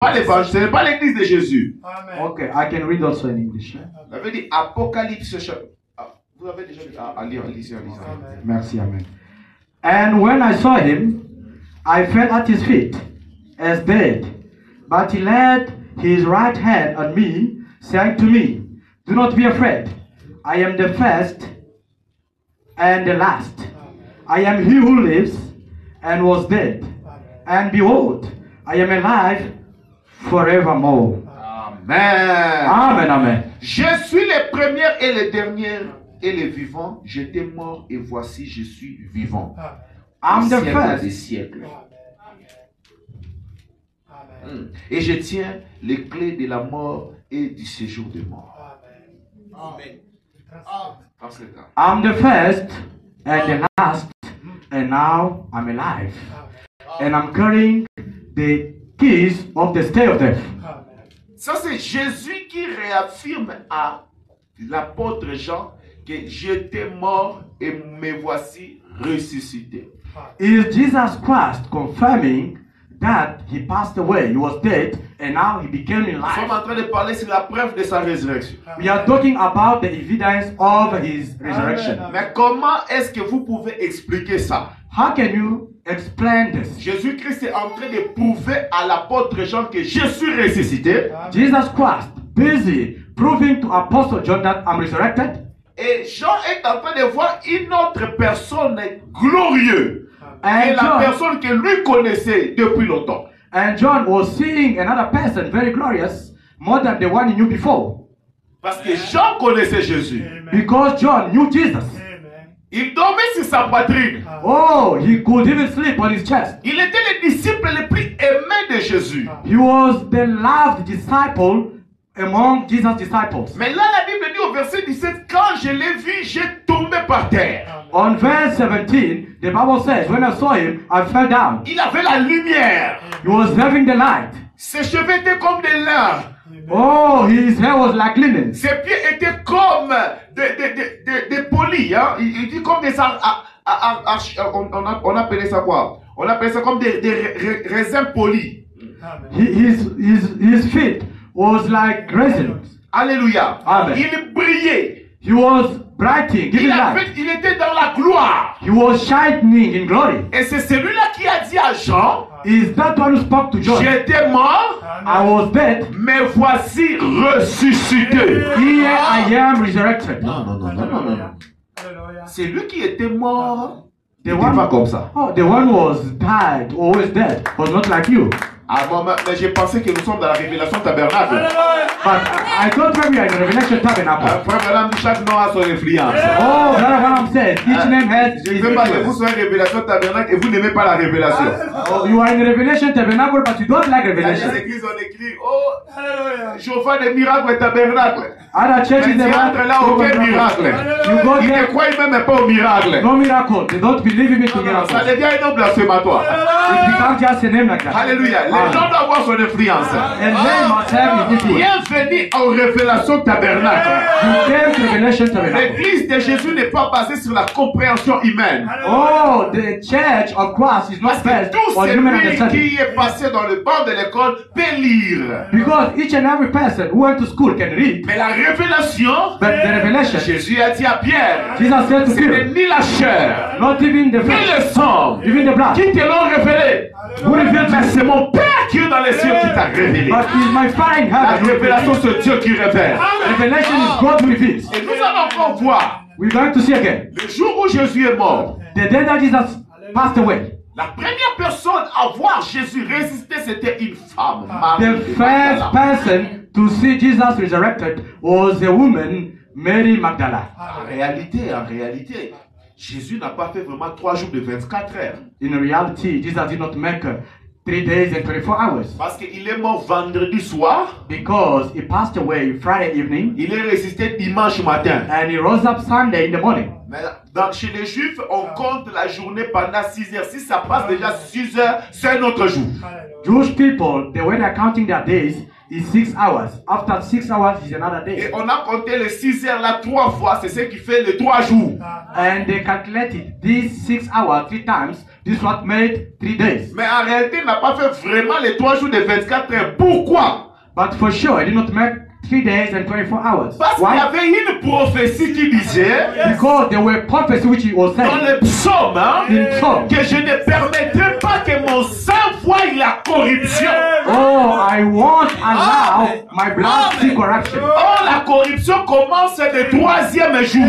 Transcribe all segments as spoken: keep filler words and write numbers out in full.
pas l'évangile, ce n'est pas l'église de Jésus. Amen. Okay, I can read also in English. Ça veut dire Apocalypse chapitre. Vous avez déjà lu à lire, lisez, lisez. Merci, amen. And when I saw him, I fell at his feet as dead. But he laid his right hand on me, saying to me, do not be afraid. I am the first and the last. I am he who lives and was dead. And behold, I am alive forevermore. Amen. Amen, amen. Je suis le premier et le dernier et le vivant. J'étais mort et voici je suis vivant. I'm the first. Des first. siècles. Amen. Et je tiens les clés de la mort et du séjour des morts. Amen. I'm the first and the last, and now I'm alive. And I'm carrying the keys of the state of death. Ça, c'est Jésus qui réaffirme à l'apôtre Jean que j'étais mort et me voici ressuscité. Is Jesus Christ confirming that he passed away, he was dead, and now he became in Nous sommes life? en train de parler sur la preuve de sa résurrection. We are talking about the evidence of his resurrection. Mais comment est-ce que vous pouvez expliquer ça? How can you explain this? Jésus-Christ est en train de prouver à l'apôtre Jean que je suis ressuscité. Jesus Christ busy proving to Apostle John that I'm resurrected. Et Jean est en train de voir une autre personne glorieuse. Et And la John, personne que lui connaissait depuis longtemps. and John was seeing another person very glorious, more than the one he knew before. Parce que Jean connaissait Jésus. Because John knew Jesus. Il dormait sur sa poitrine. Oh, he could even sleep on his chest. Il était le disciple le plus aimé de Jésus. He was the loved disciple among Jesus' disciples. Mais là, la Bible dit au verset dix-sept, quand je l'ai vu, j'ai tombé par terre. On verse seventeen, the Bible says, when I saw him, I fell down. Il avait la lumière. He was having the light. Ses cheveux étaient comme des lin. Oh, his hair was like linen. Ses pieds étaient comme des, des, des, des, des polis. Hein? Il, il dit comme des... Ar, ar, ar, ar, ar, on, on, a, on appelait ça quoi? On appelait ça comme des, des ra, raisins polis. His, his, his feet was like raisins. Alléluia. Amen. Il brillait. He was brightening, giving Il, avait, light. il était dans la gloire. He was shining in glory. Et c'est celui-là qui a dit à Jean, Is that one who spoke to John? j'étais mort, I was dead. mais voici ressuscité. Here I am resurrected. Non, non, non, non, non, non. C'est lui qui était mort. The Il n'était one, pas comme ça. oh, the one who was died, always dead, was not like you. Ah, bon, mais j'ai pensé que nous sommes dans la révélation tabernacle. But I thought when we are in the Revelation Ah, Tabernacle. frère Branham, chaque nom a son influence. Oh, Brother Branham says each name has Je its ne veux pas que vous influence. soyez révélation tabernacle et vous n'aimez pas la révélation. Oh, you are in the Revelation Tabernacle, but you don't like Il y a des Revelation. églises où on écrit, oh, Jéhovah des miracles et tabernacle. Other churches, Mais they tu entres là, aucun miracle. You go Ils ne there, croient même pas au miracle. no miracle. They don't believe in it to Ça miracles. devient un nom blasphématoire. It becomes just a name like that. Alléluia. Les Amen. gens doivent avoir son influence. And they must have his influence. Bienvenue aux révélations tabernacle. You came to Revelation Tabernacle. L'église de Jésus n'est pas basée sur la compréhension humaine. Oh, the church of Christ is Parce not que based tout on human celui understanding. qui est passé dans le banc de l'école peut lire. Because each and every person who went to school can read. Mais la révélation, But the revelation, Jésus a dit à Pierre, Jesus said to ce n'est Peter, ni la chair, not even the ni flesh, le sang even the blood, qui te l'ont révélé. who revealed Mais to c'est mon Père qui est dans les cieux qui t'a révélé. but is my fine La heaven. révélation, c'est Dieu qui révèle. Revelation is God who reveals. Et nous allons encore voir We're going to see again. le jour où Jésus est mort. The day that Jesus passed away, La première personne à voir Jésus résister, c'était une femme. Marie the de first Magdala. person to see Jesus resurrected was a woman, Mary Magdala. En réalité, en réalité, Jésus n'a pas fait vraiment trois jours de vingt-quatre heures. In reality, Jesus did not make uh, three days and twenty-four hours. Parce qu'il est mort vendredi soir, Because he passed away Friday evening il est résisté dimanche matin. and he rose up Sunday in the morning. Mais dans, chez les Juifs, on compte la journée pendant six heures. Si ça passe déjà six heures, c'est un autre jour. Jewish people, the way they're counting their days is six hours. After six hours is another Et day. on a compté les six heures là trois fois, c'est ce qui fait les trois jours. And they calculated these six hours three times This what made three days. Mais en réalité, il n'a pas fait vraiment les trois jours de vingt-quatre heures. Pourquoi? But for sure, he did not make three days and twenty-four hours. Parce qu'il y avait une prophétie qui disait, Because there were prophecies which he was dans saying le psaume, hein, in Psalm. que je ne permettrai pas que mon sang voie la corruption. Oh, I won't allow my blood to see corruption. Oh, la corruption commence le troisième jour.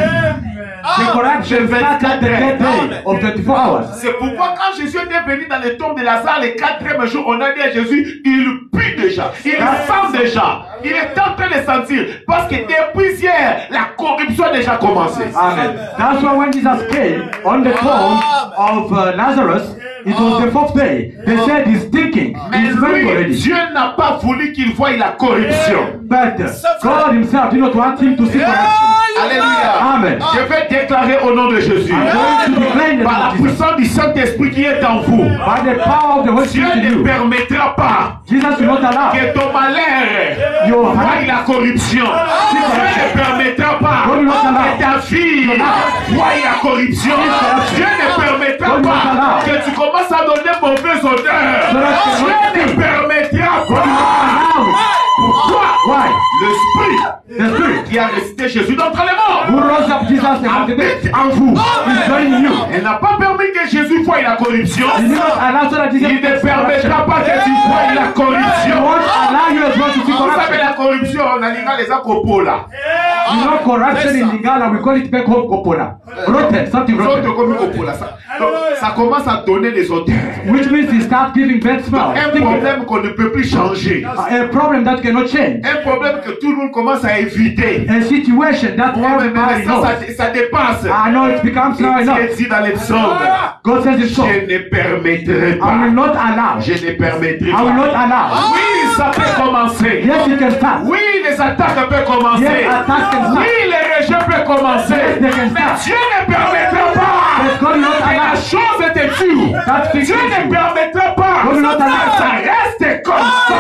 The corruption started at the third day of twenty-four hours. C'est pourquoi quand Jésus est venu dans le tombe de Lazare le quatrième jour, on a dit à Jésus, il pue déjà, il sent déjà, il est en train de sentir. Parce que depuis hier, la corruption a déjà commencé. Amen. That's why when Jesus came on the tomb of uh, Lazarus, it was the fourth day. They said he's thinking, Mais he's very lui, already. Dieu n'a pas voulu qu'il voie la corruption. But uh, God himself did not want him to see corruption. Alléluia. Amen. Je vais déclarer au nom de Jésus, I'm going to declare in the par la name of Jesus, puissance du Saint-Esprit qui est en vous, by the power of the Holy Dieu Spirit in ne you, permettra pas Jesus will not allow que ton malheur your voie heart. la corruption. Dieu ne permettra pas que ta fille voie la corruption. Dieu ne permettra pas que tu commences à donner mauvaise odeur. Dieu ne permettra pas. Pourquoi? Why? L'Esprit The Spirit qui a resté Jésus d'entre les morts who rose up Jesus from the dead habite en vous. is joining you. Elle n'a pas permis que Jésus voie la corruption. He did not allow so that Jesus Il ne could see corruption. permettra pas que tu voies la He corruption. won't allow you as well to see Vous savez corruption. la corruption, on a dit les acopos là. You know corruption in Lingala, we call it back home Kopona. Rotten, something Ils ont rotten. commis copo là. Ça, donc, ça commence à donner des odeurs. Which means he starts giving bad smell. Un Thinking, problème qu'on ne peut plus changer. a problem that cannot change. Un problème que tout le monde commence à éviter. A situation that Ouais, mais everybody maintenant, knows. ça, ça dépasse. I know it becomes now enough. Dieu dit dans les psaumes, God says it's so. je ne permettrai I will pas. not allow. Je ne permettrai I will not pas. allow. Oui, ça peut commencer. Yes, it can start. Oui, les attaques peuvent commencer. Yes, attacks can start. Oui, les rejets peuvent commencer. Yes, they can Mais start. Dieu ne permettra But pas God will not que la allow. chose te tue. That's the Dieu ne issue. permettra pas God will not que allow. ça reste comme ça.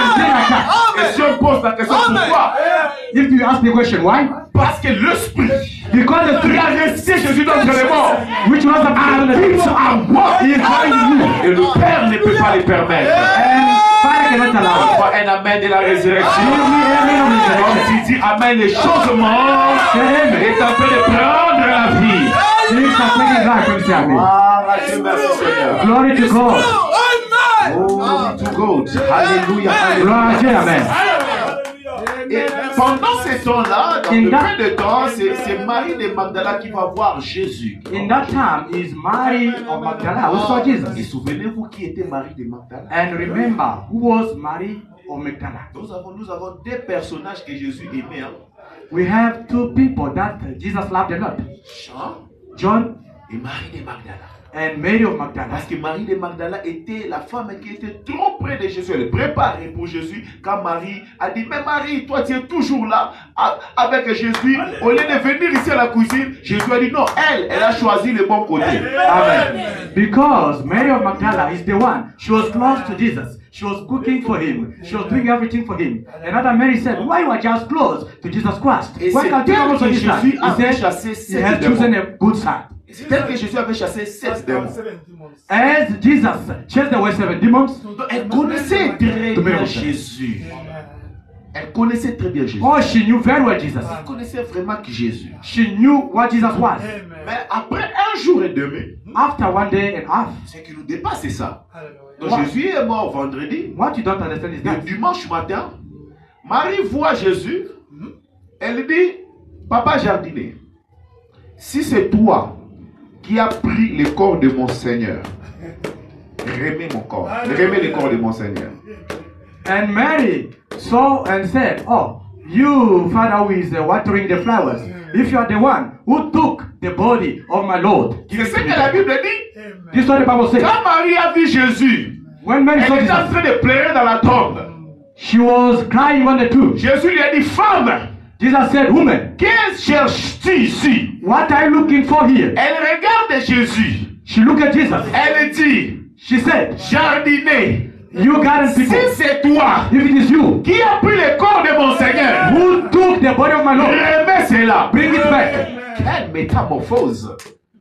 Et si on pose la question pourquoi? If you ask the question why, Parce que l'esprit because the qui a Spirit resté Jésus d'entre les morts which was up to the habite en moi. is joining you, Et le Père ne peut pas les permettre. and Father cannot allow. Soit un amen de la résurrection. Give me amen of Comme resurrection. tu dis amen, les choses mortes Amen. est en train de prendre la vie. Things are taking life, you say amen. Ah, Dieu merci Seigneur. Glory to God. Oh, to God. Alléluia. Glory to Alléluia. amen. Et pendant ces temps-là, dans In le that- peu de temps, c'est c'est Marie de Magdala qui va voir Jésus. In that time is Mary of Magdala who saw Et Jesus. souvenez-vous qui était Marie de Magdala. And remember, who was Mary of Magdala? Nous avons, nous avons deux personnages que Jésus aimait. Hein? We have two people that Jesus loved a lot. Jean John et Marie de Magdala. and Mary of Magdala. Parce que Marie de Magdala était la femme qui était trop près de Jésus. Elle préparait pour Jésus. Quand Marie a dit, mais Marie, toi tu es toujours là a- avec Jésus. Au lieu de venir ici à la cuisine, Jésus a dit non, elle, elle a choisi le bon côté. Amen. Because Mary of Magdala is the one. She was close to Jesus. She was cooking for him. She was doing everything for him. Another Mary said, why you are just close to Jesus Christ? Et Why c'est can't you elle come also que this time? Jésus He avait said, chassé he sept has démons. chosen a good side. C'est tel que Jésus avait chassé sept démons. As Jesus chased away seven demons, Donc, elle connaissait très To me, bien okay. Jésus. Elle connaissait très bien Jésus. oh, she knew very well Jesus. Elle connaissait vraiment qui Jésus. She knew what Jesus was. Mais après un jour et demi, After one day and a half, ce qui nous dépasse, c'est ça. Donc What? Jésus est mort vendredi. what you don't understand is Le that dimanche matin, Marie voit Jésus. Elle dit, Papa jardinier, si c'est toi qui as pris le corps de mon Seigneur, remets mon corps. Remets le corps de mon Seigneur. And Mary saw and said, oh, you, Father, who is uh, watering the flowers, if you are the one who took the body of my Lord, give C'est it ce to que me. la Bible dit. This is what the Bible says. Quand Marie a vu Jésus, When Mary saw elle était en Jesus, train de pleurer dans la tombe. she was crying on the tomb. Jésus lui a dit, femme, Jesus said, woman, que cherches-tu ici? what are you looking for here? Elle regarde Jésus. She looked at Jesus. Elle dit, She said, jardinier, you garden si people, c'est toi if it is you qui a pris le corps de mon Seigneur, who took the body of my Lord, remets cela. bring it back. Quelle métamorphose.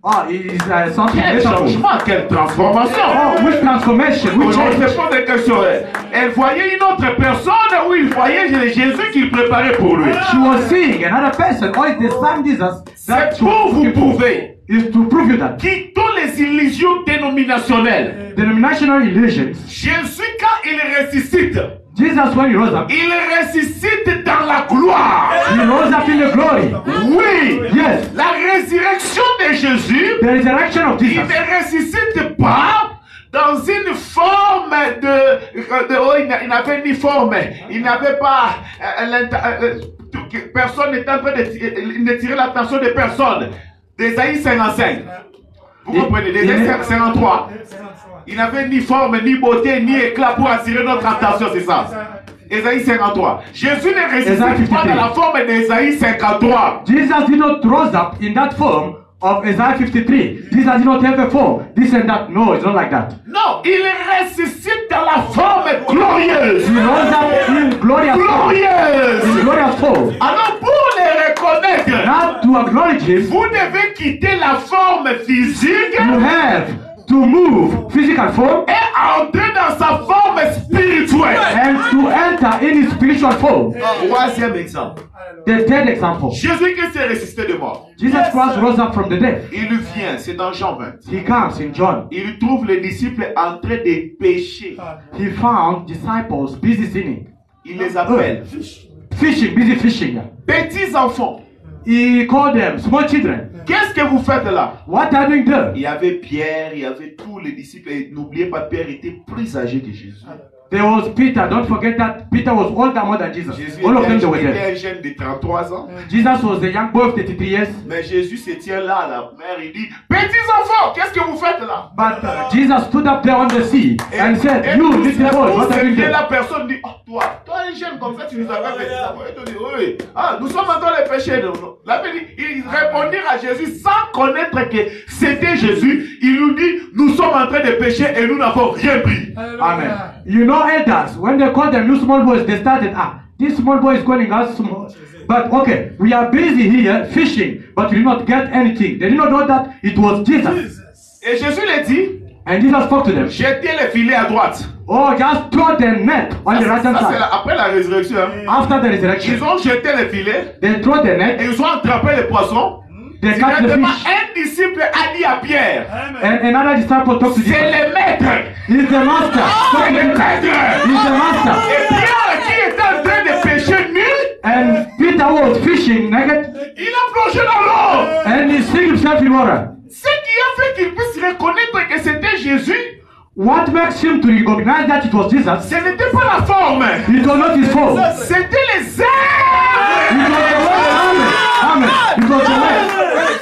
Oh, it is uh, something Quel beautiful. changement, quelle transformation. Oh, which transformation, which On change. se pose des questions. Elle voyait une autre personne ou il voyait Jésus qu'il préparait pour lui. She was seeing another person, or it's the same Jesus. C'est pour vous prouver Is to prove you that quittons les illusions dénominationnelles. denominational illusions. Jésus, quand il ressuscite, Jesus, when he rose up, il ressuscite dans la gloire. he rose up in the glory. Oui, Yes, la résurrection de Jésus, the resurrection of il Jesus. ne ressuscite pas dans une forme de... de oh, il n'a- il n'avait ni forme, il n'avait pas... euh, l'inter- euh, euh, personne n'était en train de, ti- de tirer l'attention de personne. D'Ésaïe cinquante-cinq. Vous comprenez, d'Ésaïe cinquante-trois. Il n'avait ni forme, ni beauté, ni éclat pour attirer notre attention, c'est ça. Ésaïe cinquante-trois. Jésus ne ressuscite pas dans la forme d'Ésaïe cinquante-trois. Jesus did not rose up in that form of Isaiah fifty-three. Jesus did not have a form. This and that. No, it's not like that. Non, il ressuscite dans la forme glorieuse. He rose up in glorious form. Glorieuse. In glorious form. Alors pour les reconnaître, Now to acknowledge him, vous devez quitter la forme physique you have to move physical form et entrer dans sa forme spirituelle. and to enter in his spiritual form. Troisième exemple. The third example. Jésus-Christ est ressuscité de mort. Jesus Christ rose up from the dead. Il vient, c'est dans Jean vingt. He comes in John. Il trouve les disciples en train de pécher. He found disciples busy sinning. Il les appelle. Fishing, busy fishing. Petits enfants, He called them small children. qu'est-ce que vous faites là? What are you doing there? Il y avait Pierre, il y avait tous les disciples. Et n'oubliez pas, Pierre était plus âgé que Jésus. There was Peter. Don't forget that Peter was older more than Jesus. Jésus All of them était, they were était there. un jeune de trente-trois ans. Jesus was a young boy of thirty-three years. Mais Jésus se tient là à la mer, il dit, petits enfants, qu'est-ce que vous faites là? But uh, Jesus stood up there on the sea and said, et "You tous- little boys, what are you tous doing?" la personne dit, oh toi, toi un jeune comme ça, tu nous avais fait ça. Et tu dis, oui, oui. Ah, nous sommes en train de pécher. Non, non. La Bible dit, ils répondirent à Jésus sans connaître que c'était Jésus. Il nous dit, nous sommes en train de pécher et nous n'avons rien pris. Amen. You know, elders, when they called them new small boys, they started, ah, this small boy is calling us small. But okay, we are busy here fishing, but we did not get anything. They did not know that it was Jesus. Et Jésus les dit, And Jesus spoke to them. jetez les filets à droite. Oh, just throw the net on the right hand Ça, c'est side. la- après la résurrection. hein. After the resurrection, Ils ont jeté les filets they throw the et net, ils ont attrapé les poissons. they catch the Directement, fish. un disciple a dit à Pierre, And another disciple talked to c'est Jesus. le maître. He's the master. C'est le maître. He's the master. Et Pierre qui était en train de pêcher nu, And Peter was fishing naked il a plongé dans l'eau. and he sink himself in water. Ce qui a fait qu'il puisse reconnaître que c'était Jésus, What makes him to recognize that it was Jesus? ce n'était pas la forme. It was not his fault. C'était les It airs. was the way. Amen. Amen. It was the way.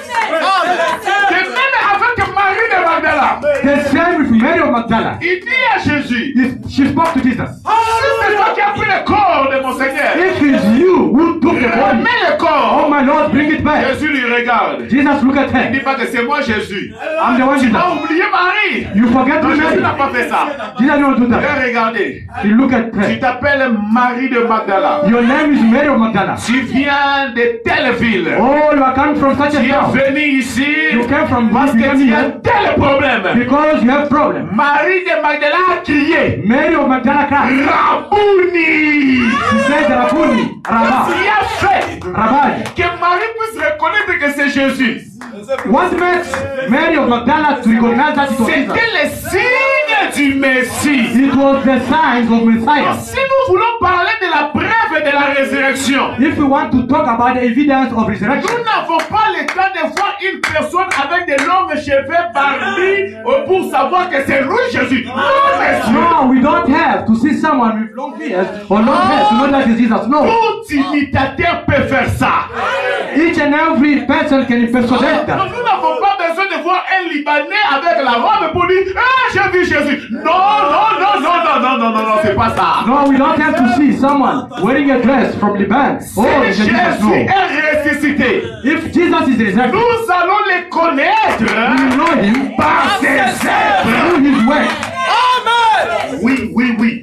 De même avec Marie de Magdala. The same with Mary of Magdala. Il dit à Jésus, He- She spoke to Jesus. si c'est toi qui as pris le corps de mon Seigneur, If it's you who took the body, remets le oh corps. my Lord, bring it back. Jésus lui regarde. Jesus, look at Il ne dit her. pas que c'est moi Jésus. I'm the one Tu Jesus. as oublié Marie. You forget Non, to Jésus n'a Mary. pas fait ça. Jesus did not do Viens that. regarder. You look at Tu her. t'appelles Marie de Magdala. Your name is Mary of Magdala. Tu viens de telle ville. Oh, you are coming from such a Tu es town. venu ici You came from parce que tu as Birmingham tel problème. because you have problem. Marie de Magdala a crié, Mary of Magdala cried. Rabouni. She said, Rabuni, Qu'est-ce Rabbi, qui a fait Rabbi. que Marie puisse reconnaître que c'est Jésus? What makes Mary of Magdala to recognize that it was Jesus? C'était le signe du Messie. It was the signs of Messiah. Si nous voulons parler de la preuve de la résurrection, If we want to talk about the evidence of resurrection, nous n'avons pas le temps de voir une personne avec des longs cheveux barbus euh, pour savoir que c'est lui Jésus. Non, monsieur. no, we don't have to see someone with long beard or long hair to know that is Jesus. No, Tout imitateur peut faire ça. each and every person can impersonate Donc, that. nous n'avons pas besoin de voir un Libanais avec la robe pour dire ah, j'ai vu Jésus. Non, non, non, non, non, non, non, non, non, c'est pas ça. No, we don't have to see someone wearing a dress from Liban. Oh, Si it's a Jesus. Jésus No. est ressuscité, If Jesus is resurrected, nous allons le connaître we know him par ses œuvres. through his work. Oui, oui, oui.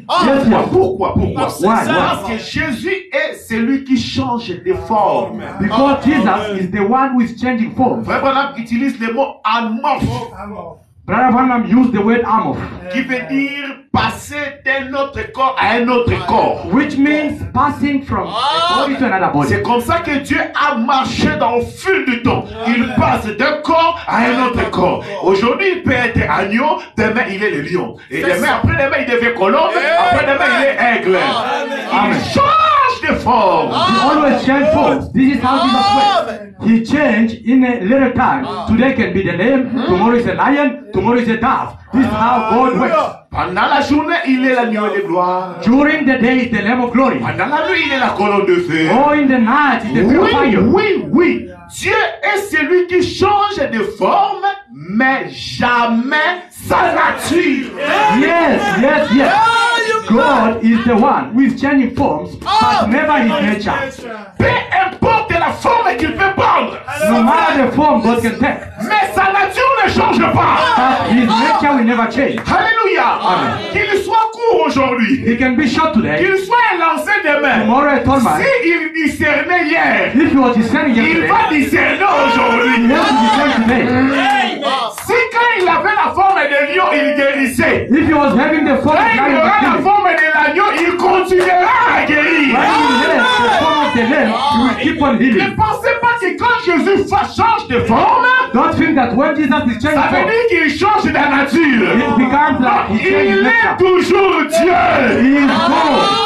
Yes, yes. Pourquoi? Pourquoi? Why? Why? Parce que Jésus est celui qui change de forme. Because Jesus is the one who is changing form. Frère Branham utilise le mot amorphe, Brother Branham used the word amorph, qui veut dire passer d'un autre corps à un autre corps. which means passing from a body to another body. C'est comme ça que Dieu a marché dans le fil du temps. Il passe d'un corps à un autre corps. Aujourd'hui, il peut être agneau, demain il est le lion. Et demain, après demain, il devient colombe, après demain, il est aigle. Il change de forme. He always change forms. This is how Jesus works. He changed in a little time. Today can be the lamb, tomorrow is a lion, tomorrow is a dove. This is how God works. Pendant la journée, il est l'agneau de gloire. During the day is the Lamb of glory. Pendant la nuit, il est la colonne de feu. Oh, in the night is the Oui, fire. oui, oui. Dieu est celui qui change de forme, mais jamais sa nature. Yes, yes, yes. God is the one who is changing forms, but never his nature. Peu importe la forme qu'il peut prendre, No matter the form God can take, mais sa nature ne change pas. but his nature will never change. Alléluia. Qu'il soit court aujourd'hui, He can be short today, qu'il soit lancé demain. tomorrow a tall man. S'il discernait hier, If he was discerning il yesterday, va discerner he aujourd'hui. has to discern today. Si quand il avait la forme de lion, il guérissait. If he was having the form Quand of il lion, aura la he will forme de l'agneau, il continuera à guérir. have the form of the lamb, he will keep on Ne healing. pensez pas que quand Jésus fa- change de forme, Don't think that when Jesus is changing ça veut form, dire qu'il change de nature. it becomes like he changes Il est nature. toujours Dieu. He is God.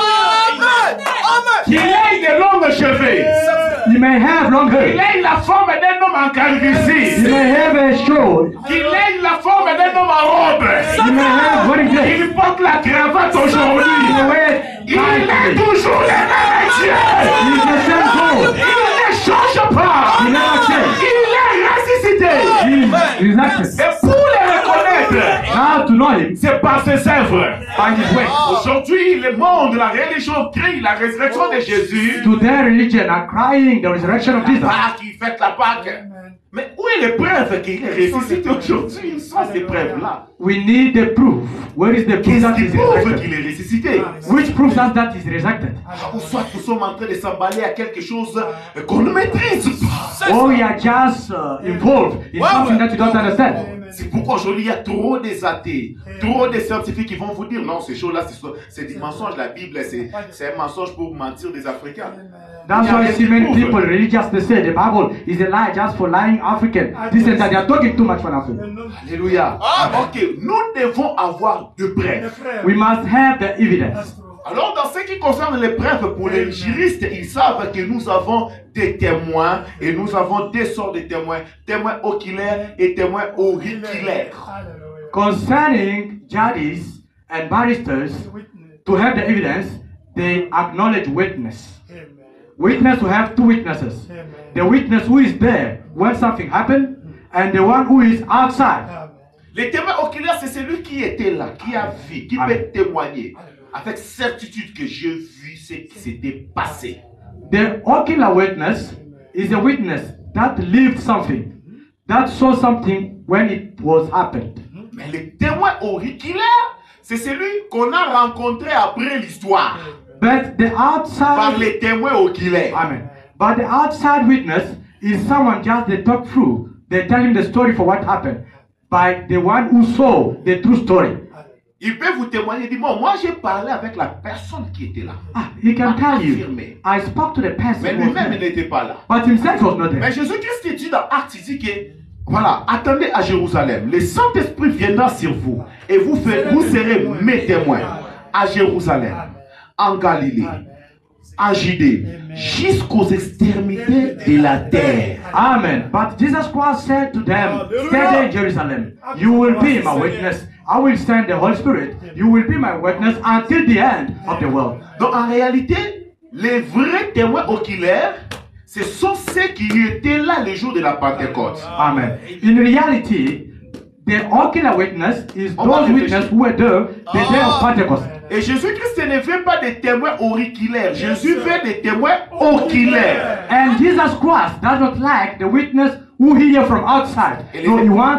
Il a de longues cheveux. He may have long Il hair. a la forme d'un homme en He calvitie. may have a show. Il a la forme d'un homme en robe. He may have wedding dress. Il porte la cravate aujourd'hui. He wears Il est tightly. toujours le même Dieu. He is the same God. Il ne change pas. He never changes. Il est ressuscité. He is resurrected. Et pour le reconnaître, Now to know him c'est par ses œuvres. by his way. Aujourd'hui, le monde, la religion crie la résurrection de Jésus. To their religion are crying the resurrection of Jesus. Pâques, il fête la Pâques. Mais où est le preuve qu'il est ressuscité aujourd'hui? Où sont ces preuves-là? We need the proof. Where is the proof Qu'est-ce that qui is prouve resurrected? qu'il est ressuscité? Which proves us that is resurrected? Ou soit nous sommes en train de s'emballer à quelque chose euh, qu'on ne maîtrise pas. Or we are just uh, involved in something that you don't understand. C'est pourquoi aujourd'hui il y a trop des athées, trop des scientifiques qui vont vous dire non, ces choses-là, c'est des mensonges. La Bible, c'est un mensonge pour mentir des Africains. That's why I see many people religious they say the Bible is a lie just for lying African. This and that. They are talking too much for nothing. Alléluia. Ok, nous devons avoir de preuves. We must have the evidence. Alors, dans ce qui concerne les preuves, pour les juristes, ils savent que nous avons des témoins et nous avons deux sortes de témoins, témoins oculaires et témoins auriculaires. Concerning judges and barristers, to have the evidence, they acknowledge witness. Witness to have two witnesses. The witness who is there when something happened, and the one who is outside. Les témoins oculaires, c'est celui qui était là, qui a vu, qui Amen. peut témoigner avec certitude que j'ai vu ce qui s'était passé. The ocular witness is a witness that lived something, that saw something when it was happened. Mais le témoin auriculaire, c'est celui qu'on a rencontré après l'histoire But the par outside, les témoins oculaires. Amen. But the outside witness is someone just they talk through. They tell him the story for what happened by the one who saw the true story. Il peut vous témoigner, dit bon, moi j'ai parlé avec la personne qui était là. Ah, he can tell you. Affirmé. I spoke to the person Mais who was lui-même il there, n'était pas là. but himself was not Mais there. Jésus-Christ qui dit dans Actes, il dit que voilà, attendez à Jérusalem. Le Saint-Esprit viendra sur vous et vous, ferez, vous serez mes témoins à Jérusalem, en Galilée, en Judée, jusqu'aux extrémités de la terre. Amen. But Jesus Christ said to them, stay there in Jerusalem. You will be my witness. I will send the Holy Spirit. You will be my witness until the end of the world. Donc en réalité, les vrais témoins oculaires, ce sont ceux qui étaient là le jour de la Pentecôte. Amen. In reality, the ocular witness is those witnesses who were there the day of Pentecost. Et Jésus-Christ ne veut pas des témoins auriculaires. Jésus veut des témoins oculaires. And Jesus Christ does not like the witness who hear from outside. No, he wants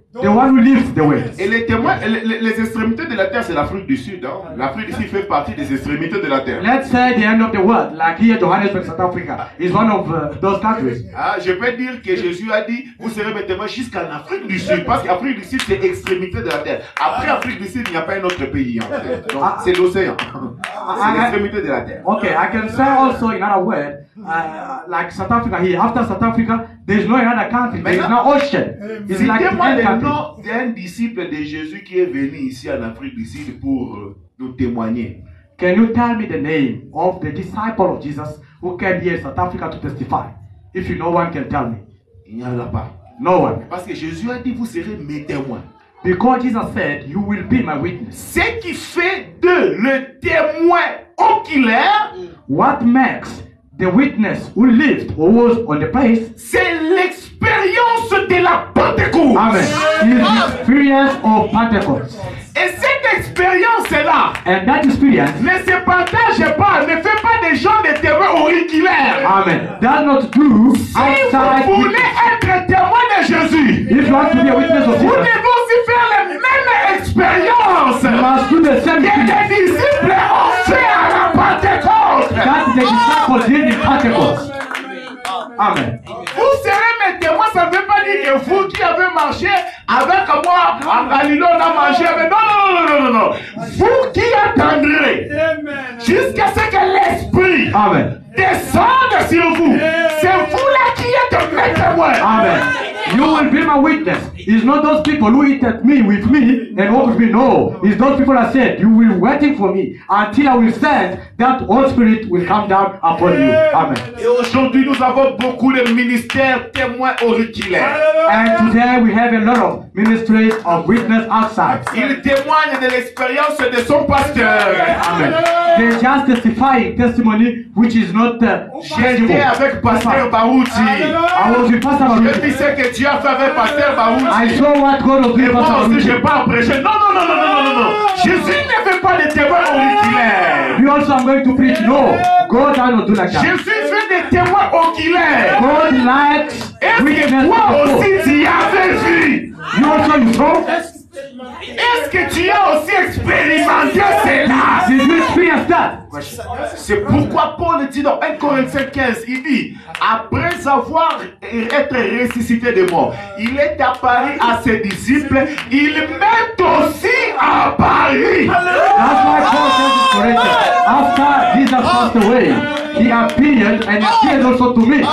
The one who lifts the weight. Et les témoins, les, les extrémités de la terre, c'est l'Afrique du Sud. Hein? L'Afrique du Sud fait partie des extrémités de la terre. Let's say the end of the world, like here Johannesburg, South Africa, is one of uh, those countries. Ah, je peux dire que Jésus a dit, vous serez mes témoins jusqu'en Afrique du Sud, parce qu'Afrique du Sud, c'est l'extrémité de la terre. Après Afrique du Sud, il n'y a pas un autre pays. En fait. Donc, c'est l'océan. C'est l'extrémité de la terre. Okay, I can say also in other words, uh, like South Africa here. After South Africa, there is no another country. There is no ocean. It's like the nom d'un disciple de Jésus qui est venu ici en Afrique du Sud pour euh, nous témoigner. Can you tell me the name of the disciple of Jesus who came here in South Africa to testify? If you no one can tell me. Il n'y en a pas. No one. Parce que Jésus a dit, vous serez mes témoins. Because Jesus said, you will be my witness. Ce qui fait de le témoin oculaire, what makes the witness who lived or was on the place, c'est l'expérience de la Pentecôte. Amen. Is the experience of Pentecost. Et cette expérience-là, and that experience, ne se partage pas, ne fait pas des gens des témoins auriculaires. Amen. Does not do outside. Si vous voulez être témoin de Jésus, if you want to be a witness of vous Jesus, devez aussi faire la même expérience you must do the same que thing les disciples ont fait à la Pentecôte. that the disciples did in Pentecost. Amen. Vous serez mes témoins, ça ne veut pas dire que vous qui avez marché avec moi en Galilée, on a mangé avec... Non, non, non, non, non, non. Vous qui attendrez jusqu'à ce que l'Esprit Amen. descende sur vous. C'est vous là qui êtes mes témoins. Amen. You will be my witness. It's not those people who eat at me with me and walk with me. No. It's those people that said, you will waiting for me until I will send, that Holy Spirit will come down upon you. Amen. Et aujourd'hui, nous avons beaucoup de ministères témoins auriculaires. And today we have a lot of ministries of witness outside. Il témoigne de l'expérience de son pasteur. Amen. They just testifying testimony which is not uh, J'étais avec pasteur Baouti. I was with Pastor Je Baruti. disais que Dieu a fait avec pasteur Baouti. I saw what God was doing Et with moi Pastor aussi, je Baruti. n'ai pas prêché. Non, non, non, non, non, non, non, non. Jésus ne fait pas de témoins auriculaires. You also I'm going to preach. No. God does not do like that. Jésus fait des témoins oculaires. God likes Est-ce witness que toi of God. aussi tu avais vu? You also you saw? Est-ce que tu as aussi expérimenté cela? Did you experience that? C'est pourquoi Paul dit dans un Corinthiens quinze, il dit, après avoir été ressuscité des morts, il est apparu à ses disciples, il m'est aussi apparu. That's why Paul says in Corinthians, after Jesus passed away, he appeared and appeared also to me.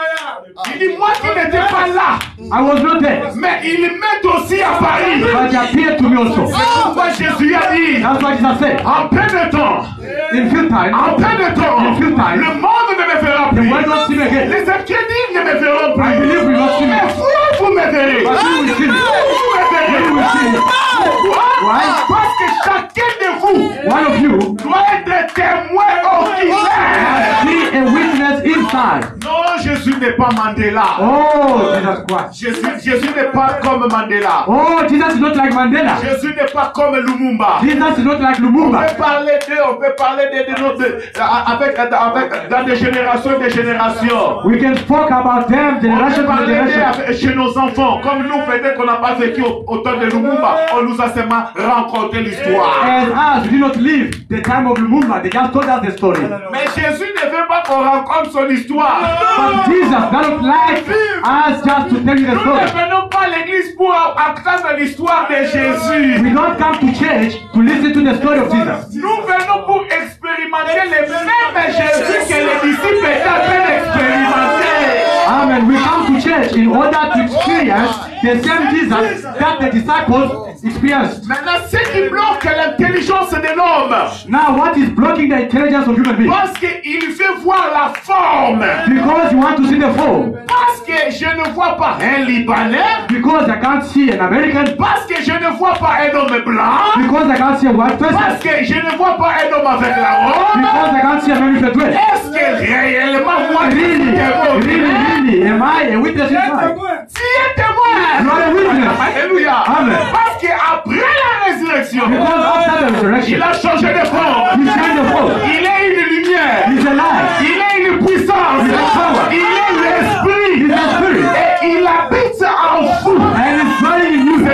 Il dit, moi qui n'étais pas là, I was not there, mais il m'est aussi apparu. but he appeared to me also. C'est pourquoi Jésus a dit, That's what Jesus said. en peu de temps, In few times, en peu de temps, in few times, le monde ne me verra the plus. world will see me again. Les incrédules ne me verront I plus. believe we will see me. Mais vous, vous me verrez. But you will see me. Vous me verrez. You will see me. Pourquoi? Why? Parce que chacun de vous One of you doit être témoin oculaire. be a witness inside. Non, Jésus n'est pas Mandela. Oh, Jesus Christ. Jésus, Jésus n'est pas comme Mandela. Oh, Jesus is not like Mandela. Jésus n'est pas comme Lumumba. Jesus is not like On Lumumba. peut parler d'eux, on peut parler de, de, notre- de- avec, avec, dans des générations et des générations. We can talk about them On peut generation to parler d'eux generation. avec- chez nos enfants. Comme nous, peut-être qu'on n'a pas vécu au, au temps de Lumumba. On nous a seulement raconté l'histoire. And us, we did not live the time of Lumumba. They just told us the story. Mais Jésus ne veut pas qu'on raconte son histoire. But Jesus doesn't like us just to tell you the Nous story. ne venons pas à l'église pour entendre l'histoire de Jésus. We don't come to church to listen to the story of Jesus. Nous venons pour expérimenter le même Jésus que les disciples étaient en train d'expérimenter. Amen. We come to church in order to experience the same Jesus that the disciples experienced. Maintenant, ce qui bloque l'intelligence de l'homme, Now, what is blocking the intelligence of human beings? parce qu'il veut voir la forme. Because you want to see the form. Parce que je ne vois pas un Libanais. Because I can't see an American. Parce que je ne vois pas un homme blanc. Because I can't see a white person. Parce que je ne vois pas un homme avec la robe. Because I can't see a man with a dress. Est-ce que réellement moi je suis Really, témoin? really, really, am I a witness inside? Tu es témoin. You are a witness. Alléluia. Amen. Parce qu'après la résurrection, Because after the il resurrection, a changé de forme. he changed the form. Il est une lumière. He's alive. Il est une puissance. He's a power. Il est l'esprit. He's a spirit. Et il habite en vous. And he's dwelling in you.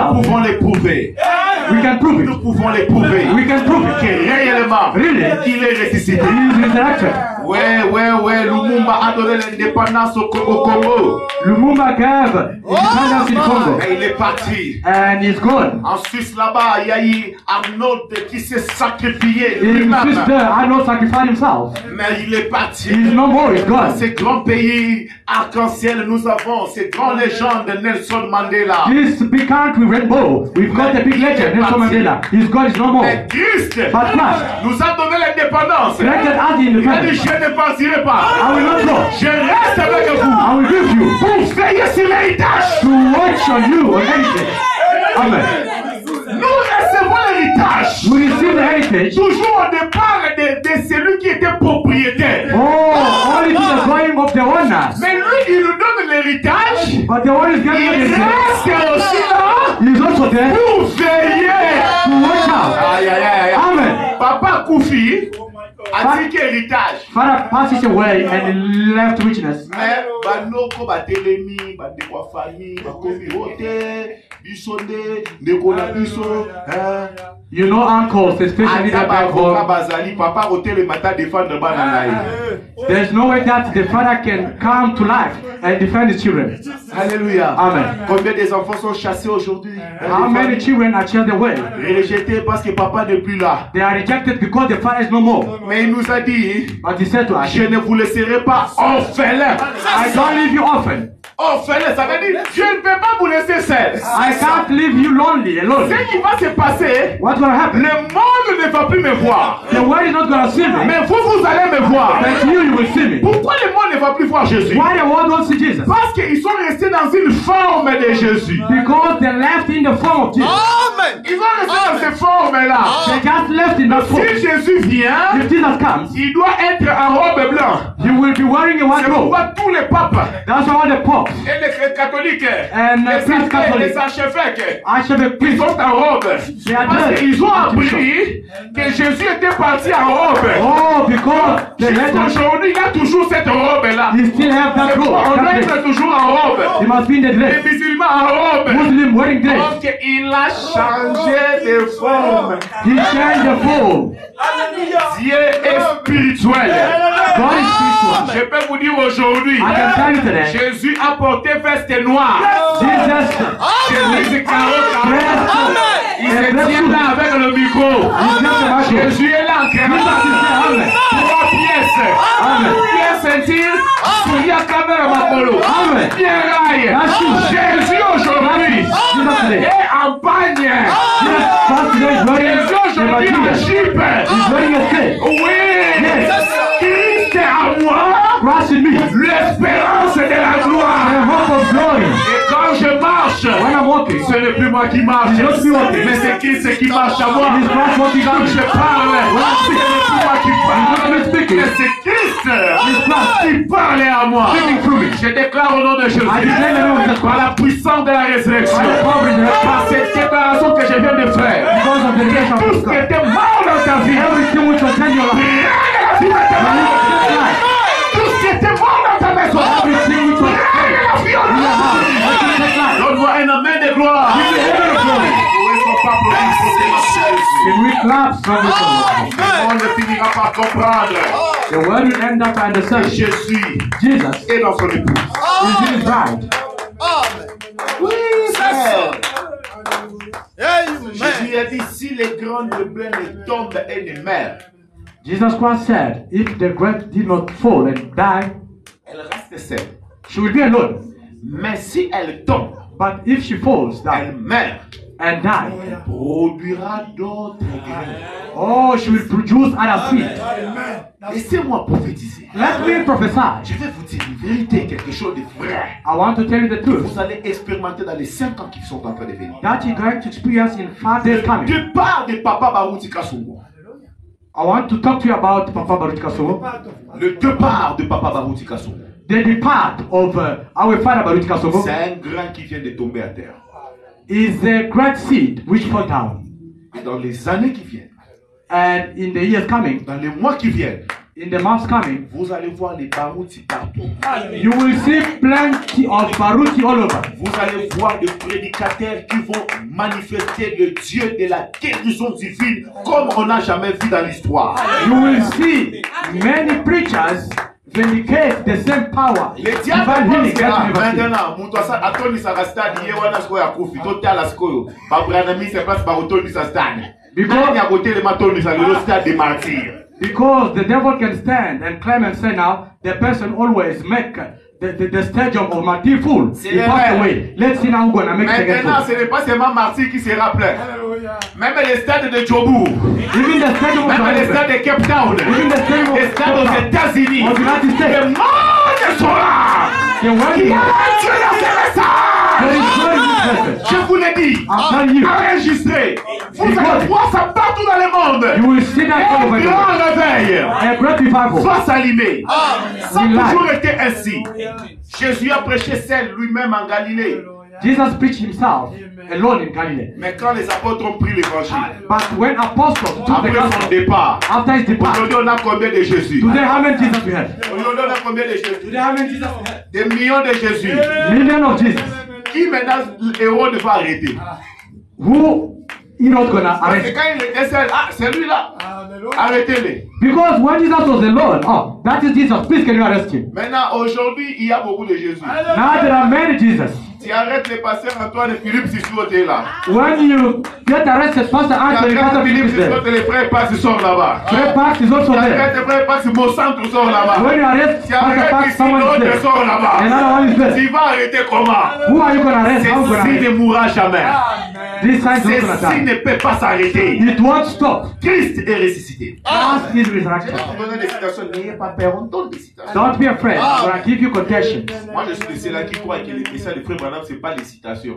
himself. Nous pouvons l'éprouver. We can prove Nous it. pouvons l'éprouver. We can prove it. Que réellement, Really? il est ressuscité. He is resurrected. Ouais, ouais, ouais, Lumumba a donné l'indépendance au Congo. Congo. Lumumba gave independence in Congo. Et il est parti. And he's gone. En Suisse, là-bas, il y a eu Arnaud qui s'est sacrifié In lui-même. sister, Arnold sacrificed himself. Mais il est parti. He's no more, he's Dans gone. ces grands pays arc-en-ciel, nous avons ces grandes légendes de Nelson Mandela. This big country, Rainbow, we've got the big legend, Nelson Mandela. He's gone, he's no more. Mais Christ But Christ nous a donné l'indépendance. granted us the Il a dit, independence. je ne partirai pas. I will not go. Je reste avec vous. I will give you Pour veiller sur l'héritage. to watch on you on anything. Amen. Nous recevons l'héritage. We receive the heritage. Toujours au départ de, de celui qui était propriétaire. Oh, only to the going of the owners. Mais lui, il nous donne l'héritage. But the one is getting Il the reste aussi là He is also there pour veiller. to watch out. Aïe, aïe, aïe, aïe. Amen. Papa Koufi a dit qu'héritage. Father passes away and he left richness. Mais banoko batelemi bandeko famille bakomi ote bisonde ndeko na biso You know uncles, especially the ata back bakoka home. bazali papa otele mata défendre bana na ye. There's no way that the father can come to life and defend his children. Alléluia. Amen. Combien des enfants sont chassés aujourd'hui? How many children are chased away? Rejetés parce que papa n'est plus là. They are rejected because the father is no more. Mais il nous a dit, But he said to us, je ne vous laisserai pas orphelins. I don't leave you orphan. Orphelins, ça veut dire, je ne peux pas vous laisser seul. I can't leave you lonely, alone. Ce qui va se passer, What's going to happen? le monde ne va plus me voir. The world is not going to see me, Mais vous, vous allez me voir. but you, you will see me. Pourquoi le monde ne va plus voir Jésus? Why the world won't see Jesus? Parce qu'ils sont restés dans une forme de Jésus. Because they left in the form of Jesus. Ils sont restés dans cette forme-là. They just left in that form. Si Jésus vient, If Jesus comes, il doit être en robe blanche. he will be wearing a white C'est robe. pourquoi tous les papes That's why the popes et les catholiques, and the les priest athées, Catholics, les archevêques, archevêque ils priest, sont en robe. they are Parce dead. qu'ils ont appris que Jésus était parti en robe. Oh, because they let us, Aujourd'hui, il y a toujours cette robe-là. he still have that robe. On That reste dress. toujours en robe. He must be in the Les dress. musulmans en robe. Muslim wearing dress. Donc, il a changé de forme. He changed the form. Dieu est spirituel. God is spiritual. Je peux vous dire aujourd'hui, I can tell you today, Jésus a porté veste noire. Jesus, Jésus carreau carreau. Il se tient là avec le micro. Jésus est là en cravate. Trois pièces. Amen. Pierre ceinture. Soulier à caméra Makolo. Amen. Pierre rail. Jésus aujourd'hui est en pagne. First today is wearing Jésus aujourd'hui the en material. jupe. He's wearing a skirt. Oui. Christ est à moi. Christ in me. L'espérance de la The gloire. hope of glory. Et quand je marche, When I'm walking, ce n'est plus moi qui marche, mais c'est Christ qui marche à moi. it is Christ walking Quand through je me. parle, ce n'est plus moi qui parle, He's speaking. mais c'est Christ Christ. qui parle à moi. Speaking through me. Je déclare au nom de Jésus, I declare the name of Jesus par Christ. la puissance de la résurrection, By the power of the resurrection. par cette déclaration que je viens de faire, Because of the resurrection tout of ce qui God. était mort dans ta vie, Everything which was in your life. tout ce qui était mort dans ta maison, Everything which was in your house. donne-moi un amen de gloire. Can we clap strongly? Le monde finira par comprendre The world will end up que understanding Jésus Jesus est dans son épouse. is his bride. Oui, frère. Amen. Jésus a dit, si les grandes blés ne tombent et ne meurent, Jesus Christ said, if the grape did not fall and die, elle reste seule. she will be alone. Mais si elle tombe, But if she falls elle down meurt, and die, elle produira d'autres graines. oh, she will produce other seed. Laissez-moi prophétiser. Let me prophesy. Je vais vous dire une vérité, quelque chose de vrai. I want to tell you the truth. Vous allez expérimenter dans les cinq ans qui sont en train de venir. That you're going to experience in five days coming. De part de Papa Barouti Kasongo. I want to talk to you about Papa Baruch Kasongo. Le départ de Papa Barouti Kasongo. The depart of uh, our father Baruch Kasongo C'est un grain qui vient de tomber à terre. is a great seed which fall down. Et dans les années qui viennent, And in the years coming, dans les mois qui viennent, in the months coming, vous allez voir les baroutis partout. you will see plenty of baruti all over. Vous allez voir des prédicateurs qui vont manifester le Dieu de la guérison divine comme on n'a jamais vu dans l'histoire. You will see many preachers vindicate the same power. Le diable Divine healing, pense that que you never see. maintenant, mutu asa atoni sa stade ye wana sko ya kufi totala sko ba branami se place ba otoni sa stade. Because ya côté le matoni sa le stade des martyrs. Because the devil can stand and claim and say now the person always make the, the, the stage of martyr full. He passed away. Let's see now who's gonna make the Maintenant, ce n'est pas seulement martyr qui sera plein. Même les stades de Jobu, Even the stage of même les stades de Cape Town, Even the stage of les stades aux États-Unis, of United les States. mondes sont là. The one Qui a tué la There is Célestin? no in this message. Je vous l'ai dit, I'm telling you. enregistré. Vous Because allez voir ça partout dans le monde. You will see that all Un over the grand world. réveil. A great revival. Soit s'allumer. Ça a We like. toujours été ainsi. Jésus a prêché seul lui-même en Galilée. Jesus preached himself alone in Galilee. Mais quand les apôtres ont pris l'évangile, But when apostles took the après son gospel, départ, after his depart, aujourd'hui on a combien de Jésus? today how many Jesus we have? Aujourd'hui on a combien de Jésus? Today how many Jesus we have? Des millions de Jésus. Million of Jesus. Qui maintenant Hérode va arrêter? Who you not gonna Parce que arrest? quand il était seul, ah c'est lui là, arrêtez-le. Because when Jesus was alone, oh, that is Jesus. Please can you arrest him? Maintenant aujourd'hui il y a beaucoup de Jésus. Now there are many Jesus. Tu arrêtes les pasteurs Antoine et Philippe Sissou est là. When you get arrested, Pastor Tu Anthony, arrêtes Pastor Philip Philippe is Sissou there. et les frères Pax sort là-bas. Fred Parks is also Tu there. arrêtes les frères Pax Monsanto sort là-bas. When you arrest Tu Pastor arrêtes Parks, ici someone is l'autre there. sort là-bas. Another one is there. Tu vas arrêter comment? Who are you gonna arrest? How you gonna Ceci ne arrest? mourra jamais. This sign is not gonna Ceci die. ne peut pas s'arrêter. It won't stop. Christ est ressuscité. Christ is resurrected. On donne des citations, n'ayez pas peur, on donne des citations. Don't be afraid. I'm gonna give you quotations. Moi, je suis de ceux-là qui croient que les messages de Frère Branham, ce n'est pas des citations.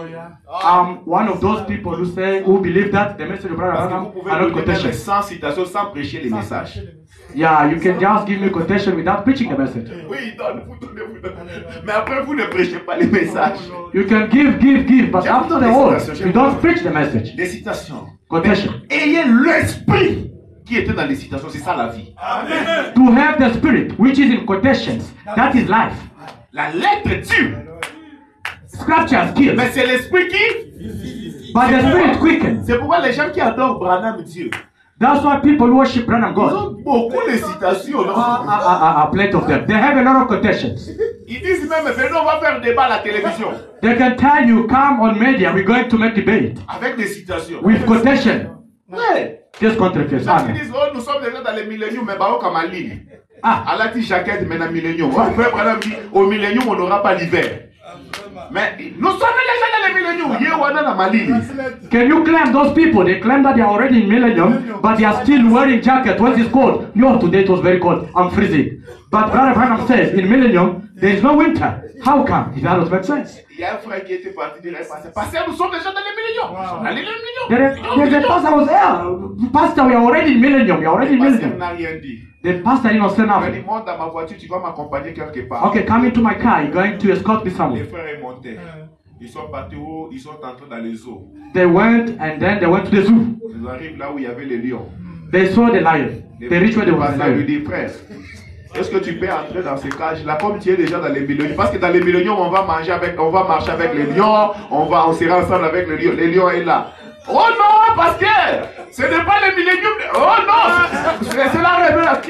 I'm one of those people who say, who believe that the message of Brother Parce que vous Branham pouvez are not donner même quotations. sans citation, sans prêcher les messages. Yeah, you can just give me quotation without preaching the message. Oui, donne, vous donnez, vous donnez. Mais après, vous ne prêchez pas les messages. You can give, give, give, but after the whole, you don't preach the message. Des citations. Quotation. Ayez l'esprit qui était dans les citations, c'est ça la vie. To have the spirit, which is in quotations, that is life. La lettre tue, Scriptures kill, mais c'est l'esprit qui. but the spirit quickens. C'est pourquoi les gens qui adorent Branham Dieu, That's why people worship Branham ils God. ont beaucoup de citations. non? A, a, a, a plate of them. They have a lot of quotations. Ils disent même, venez, on va faire un débat à la télévision. They can tell you, come on media, we're going to make debate Avec des citations. with quotation. Ouais. Just contribute. Les gens qui disent, oh, nous sommes déjà dans les milléniums, mais bah, comme à l'île. Ah, À la petite jaquette, mais dans le millénium. Ouais, frère Branham dit, au millénium, on n'aura pas l'hiver. Mais nous sommes déjà dans les milléniums. Hier, on a dans ma ligne. can you claim those people? They claim that they are already in millennium, but they are still wearing jacket when it's cold. No, today it was very cold. I'm freezing. But Brother Branham says in millennium there is no winter. How come? If that doesn't make sense. Il y a un frère qui était parti dire, parce que nous sommes déjà dans les milléniums. Nous sommes dans les milléniums. There is, there's a pastor was there. Pastor, we are already in millennium. We are already in Le pasteur millennium. n'a rien dit. The pastor did not say Il m'a dit, nothing. monte dans ma voiture, tu vas m'accompagner quelque part. Okay, come into my car. You're going to escort me Les somewhere. frères sont montés. Ils sont partis où? Ils sont entrés dans les eaux. They went and then they went to the zoo. Ils arrivent là où il y avait les lions. They saw the lion. Les They reached where there was a pasteur lui lion. dit, frère, est-ce que tu peux entrer dans ces cages là comme tu es déjà dans les milléniums? Parce que dans les milléniums, on va manger avec, on va marcher avec les lions, on va, on sera ensemble avec les lions. Les lions est là. Oh non, parce que ce n'est pas les milléniums. Oh non, c'est c'est la révélation.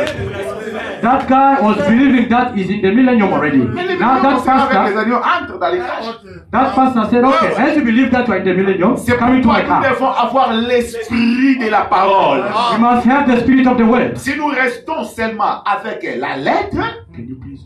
That guy was believing that he's in the millennium already. Mais les Now milléniums, that on sera avec les pastor, agneaux, entre dans les cages. that pastor said, okay, as you believe that you are in the millennium, C'est come into pourquoi my nous car. devons avoir l'esprit de la parole. You must have the spirit of the word. Si nous restons seulement avec la lettre, Can you please?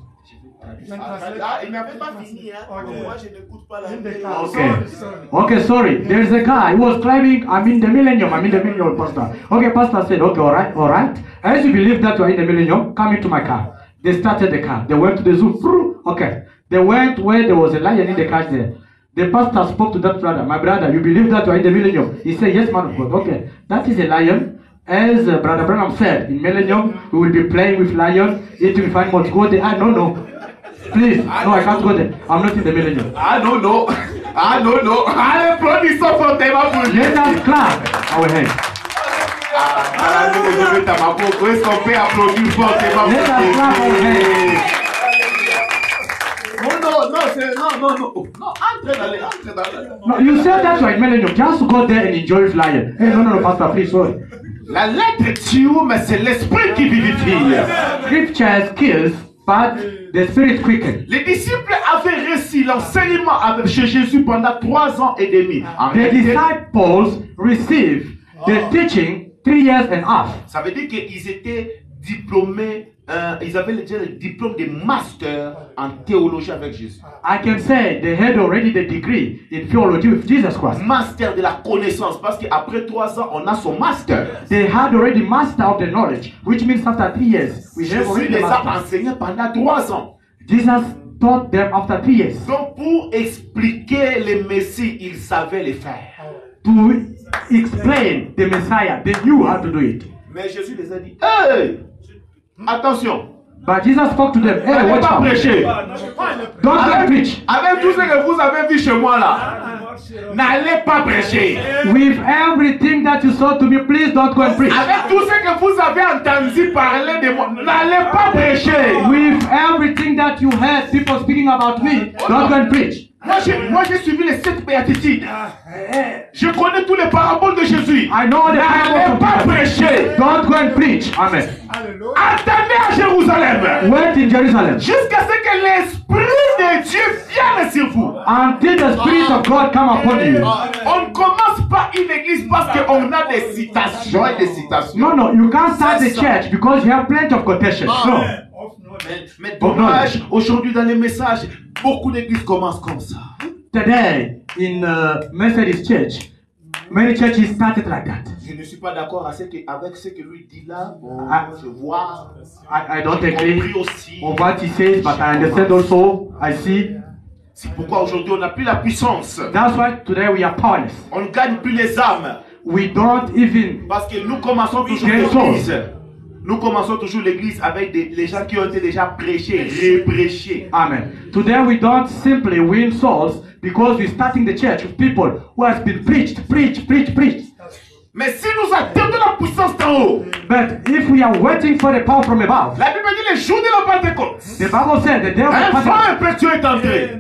là, il n'avait pas fini. Hein. Moi, je n'écoute pas la Okay. Okay, sorry. There's a guy who was claiming, I'm in the millennium, I'm in the millennium, pastor. Okay, pastor said, okay, all right, all right. As you believe that you are in the millennium, come into my car. They started the car. They went to the zoo. Okay. They went where there was a lion in the cage there. The pastor spoke to that brother. My brother, you believe that you are in the millennium? He said, yes, man of God. Okay. That is a lion. As uh, Brother Branham said, in millennium, we will be playing with lion, eating with animals. Go there. Ah, no, no. Please. No, I can't go there. I'm not in the millennium. Ah non, non. Ah non, non. Allez, applaudissons fortement pour Let Jésus. us clap our hands. Ah, est-ce qu'on peut applaudir fortement? Let us clap our hands. Non, non, non, c'est- non, non, non. Non, entrez dans les, entrez dans les. No, you said that right, Melanie. Just go there and enjoy flying. Hey, no, no, no, Pastor, please, sorry. La lettre tue, mais c'est l'esprit qui vivifie. Scriptures kills, but the spirit quickens. Les disciples avaient reçu l'enseignement avec- chez Jésus pendant trois ans et demi. En The réalité, disciples received the teaching three years and a half. ça veut dire qu'ils étaient diplômés, euh, ils avaient déjà le diplôme de master en théologie avec Jésus. I can say they had already the degree in theology with Jesus Christ. Master de la connaissance, parce qu'après trois ans, on a son master. They had already mastered of the knowledge, which means after three years, we have Jésus already les a mastered. enseignés pendant trois ans. Jesus taught them after three years Donc, pour expliquer les messies, ils savaient les faire. to explain the Messiah. They knew how to do it. Mais Jésus les a dit, hey, attention, But Jesus spoke to them, hey, n'allez watch pas out. prêcher. Don't go Avec, preach. avec tout ce que vous avez vu chez moi là, n'allez pas prêcher. With everything that you saw to me, please don't go and preach. Avec tout ce que vous avez entendu parler de moi, n'allez pas prêcher. With everything that you heard people speaking about me, don't go and preach. Moi j'ai, moi, j'ai suivi les sept béatitudes. Je connais tous les paraboles de Jésus. I know the N'allez Bible. pas prêcher. Don't go and preach. Amen. Attendez à Jérusalem. Wait in Jerusalem Jusqu'à ce que l'Esprit de Dieu vienne sur vous. until the Spirit of God come upon you. On ne commence pas une église parce qu'on a des citations et des citations. No, no, you can't start the church because you have plenty of quotations. No. Mais, mais dommage, aujourd'hui dans les messages, beaucoup d'églises commencent comme ça. Today, in uh, Methodist Church, many churches started like that. Je ne suis pas d'accord avec ce que, avec ce que lui dit là. Bon, Ah. je vois. I, I don't J'ai agree compris aussi. on what he says, but I understand also. I see. C'est pourquoi aujourd'hui on n'a plus la puissance. That's why today we are powerless. On ne gagne plus les âmes. We don't even. Parce que nous commençons toujours Gain l'église. Nous commençons toujours l'église avec des, les gens qui ont été déjà prêchés, reprêchés. Amen. Today we don't simply win souls because we're starting the church with people who has been preached, preached, preached, preached. Mais si nous attendons la puissance d'en haut, But if we are waiting for the power from above, la Bible dit les jours de la Pentecôte, the Bible said the day of un the vent Pentecost, impétueux est entré.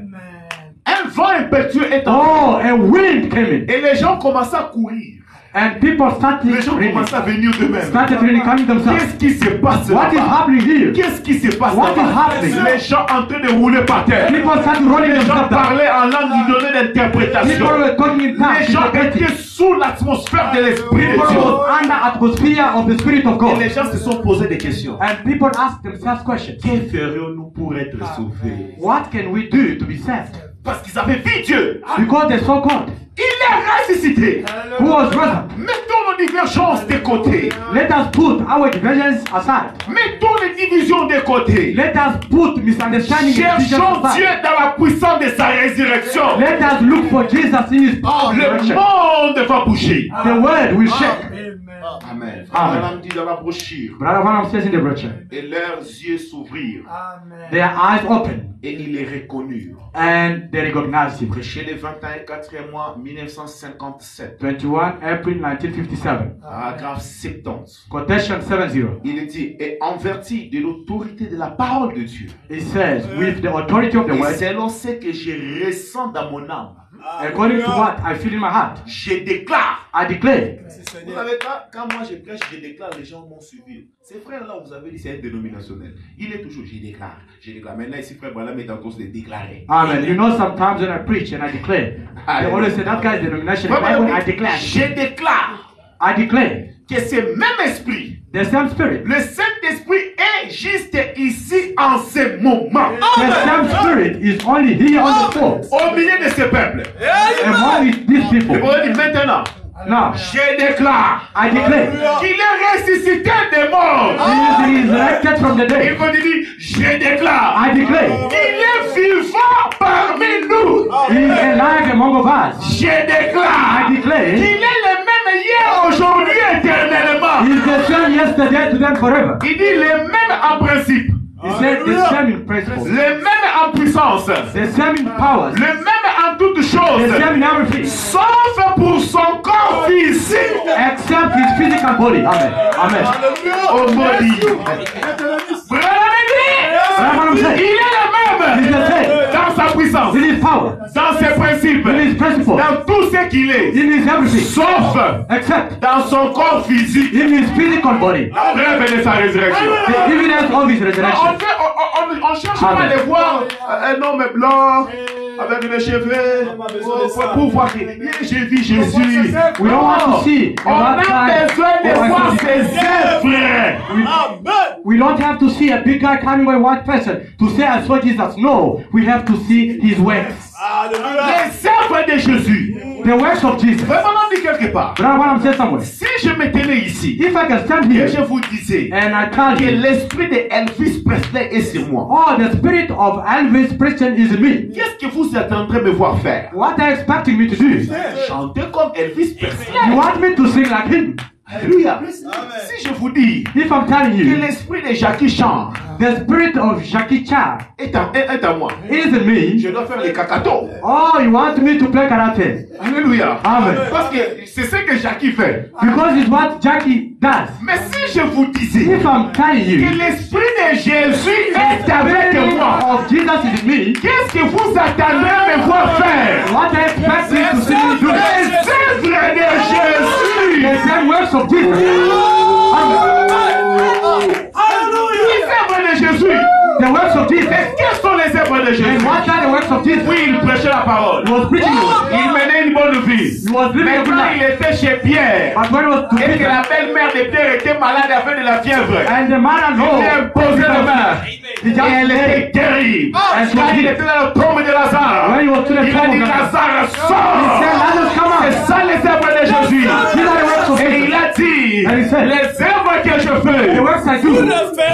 Un vent impétueux est entré. oh, a wind came in, Et les gens commençaient à courir. and people started Les gens running, commençaient à venir d'eux-mêmes. started really coming themselves. Qu'est-ce qui se passe What is là-bas? happening here? Qu'est-ce qui se passe What is là-bas? happening? Les gens en train de rouler par terre. People started running Les gens themselves down. parlaient en langue, ils donnaient People d'interprétation. were talking in tongues, Les gens interpreting. étaient sous l'atmosphère de l'Esprit de People Dieu. were under atmosphere of the Spirit of Et God, les gens se sont posé des questions. and people asked themselves questions. Que ferions-nous pour être sauvés? What can we do to be saved? Parce qu'ils avaient vu Dieu. Because they saw God, Il est ressuscité. who was risen. Mettons nos divergences de côté. Let us put our diversions aside. Mettons les divisions de côté. Let us put misunderstanding and divisions Cherchons Dieu aside. dans la puissance de sa résurrection. Let us look for Jesus in His power and Le resurrection. monde va bouger. The word will shake. Amen. Amen. Amen. Dit dans la brochure. Brother Branham says in the brochure, Et leurs yeux s'ouvrirent. their eyes opened Et ils les reconnurent. and they recognized Him. Prêché le vingt et un quatrième mois mille neuf cent cinquante-sept. twenty-one April nineteen fifty-seven. Paragraphe soixante-dix. Quotation seventy. Il dit, et en vertu de l'autorité de la parole de Dieu, It says, with the authority of the et word, selon ce que je ressens dans mon âme, according to what I feel in my heart, je déclare. I declare. Vous savez, quand, quand moi je prêche, je déclare, les gens m'ont suivi. Ces frères-là, vous avez dit, c'est un dénominationnel. Il est toujours, je déclare, je déclare. Maintenant, ici, frère Branham est en cause de déclarer. Amen. You know, sometimes when I preach and I declare, they always say that guy's denomination. Frère Bible, Branham I dit, declare. je déclare I declare. que ce même esprit, The same Spirit. le Saint-Esprit est juste ici en ce moment. The same Spirit is only here on the spot Au milieu de ce peuple. among these Et people. vous dites maintenant, Now, je déclare I declare. qu'il est ressuscité des morts. He is resurrected from the Et dead. vous dites, je déclare I declare. qu'il est vivant parmi nous. He is alive among of us. Je déclare I declare. qu'il est le même hier, aujourd'hui, éternellement. He is the same yesterday, today, and forever. Il dit le même en principe, He said the same in principle, le même en puissance, the same in powers, le même en toutes the choses, same in everything, sauf pour son corps physique. except his physical body. Amen. Amen. Oh body. Il est le même He's the same. dans sa puissance, In his power. dans ses principes, In his principles. dans tout ce qu'il est, In his everything. sauf Except dans son corps physique. in his physical body. La preuve de sa résurrection. The evidence of his On, resurrection. fait, on, on, on cherche pas à Amen. aller voir un homme blanc avec des cheveux pour, pour voir que j'ai vu Jésus. We don't want to see a On a black guy besoin de or a voir white ses œuvres. We don't have to see a big guy carrying a white person to say I saw Jesus. No, we have to see his works. Les œuvres de Jésus. The works of Jesus. Vraiment, on dit quelque part. But I want to say somewhere. Si je me tenais ici If I can stand et here je vous disais and I tell que you, l'esprit de Elvis Presley est sur moi, oh, the spirit of Elvis Presley is in me. qu'est-ce que vous êtes en train de me voir faire? What are you expecting me to do? Chanter comme Elvis You Presley. want me to sing like him? Alléluia. Si je vous dis If I'm telling que you, l'esprit de Jackie Chan the spirit of Jackie Chan est en, est, est en moi, is in me. je dois faire les cacatos. Oh, you want me to play karate? Alléluia. Amen. Parce que c'est ce que Jackie fait. Because it's what Jackie does. Mais si je vous disais If I'm telling que you, l'esprit de Jésus the est avec spirit moi, of Jesus is in me, qu'est-ce que vous attendez à me voir faire? what I expect me to see me do? Les œuvres de Jésus. The same works of Jesus. Les œuvres de Jésus. The works of Jesus. Et quelles sont les œuvres de Jésus? And what are the works of Jesus? Oui, il prêchait la parole. He was preaching. Il menait une bonne vie. He was living a Mais good quand il life. était chez Pierre, But when he was to et que Peter, la belle-mère de Pierre était malade avec de la fièvre, and the man and il lui a imposé la main. he Et just elle était terrible. And Quand il he- était dans le tombe de Lazare, When he was to the il a tomb dit of Lazare, Lazare, he said, sors. Lazarus, come C'est out. ça les œuvres de Jésus. These are the works of Et Jesus. il a dit, And he said, les œuvres que je The fais, works I do, vous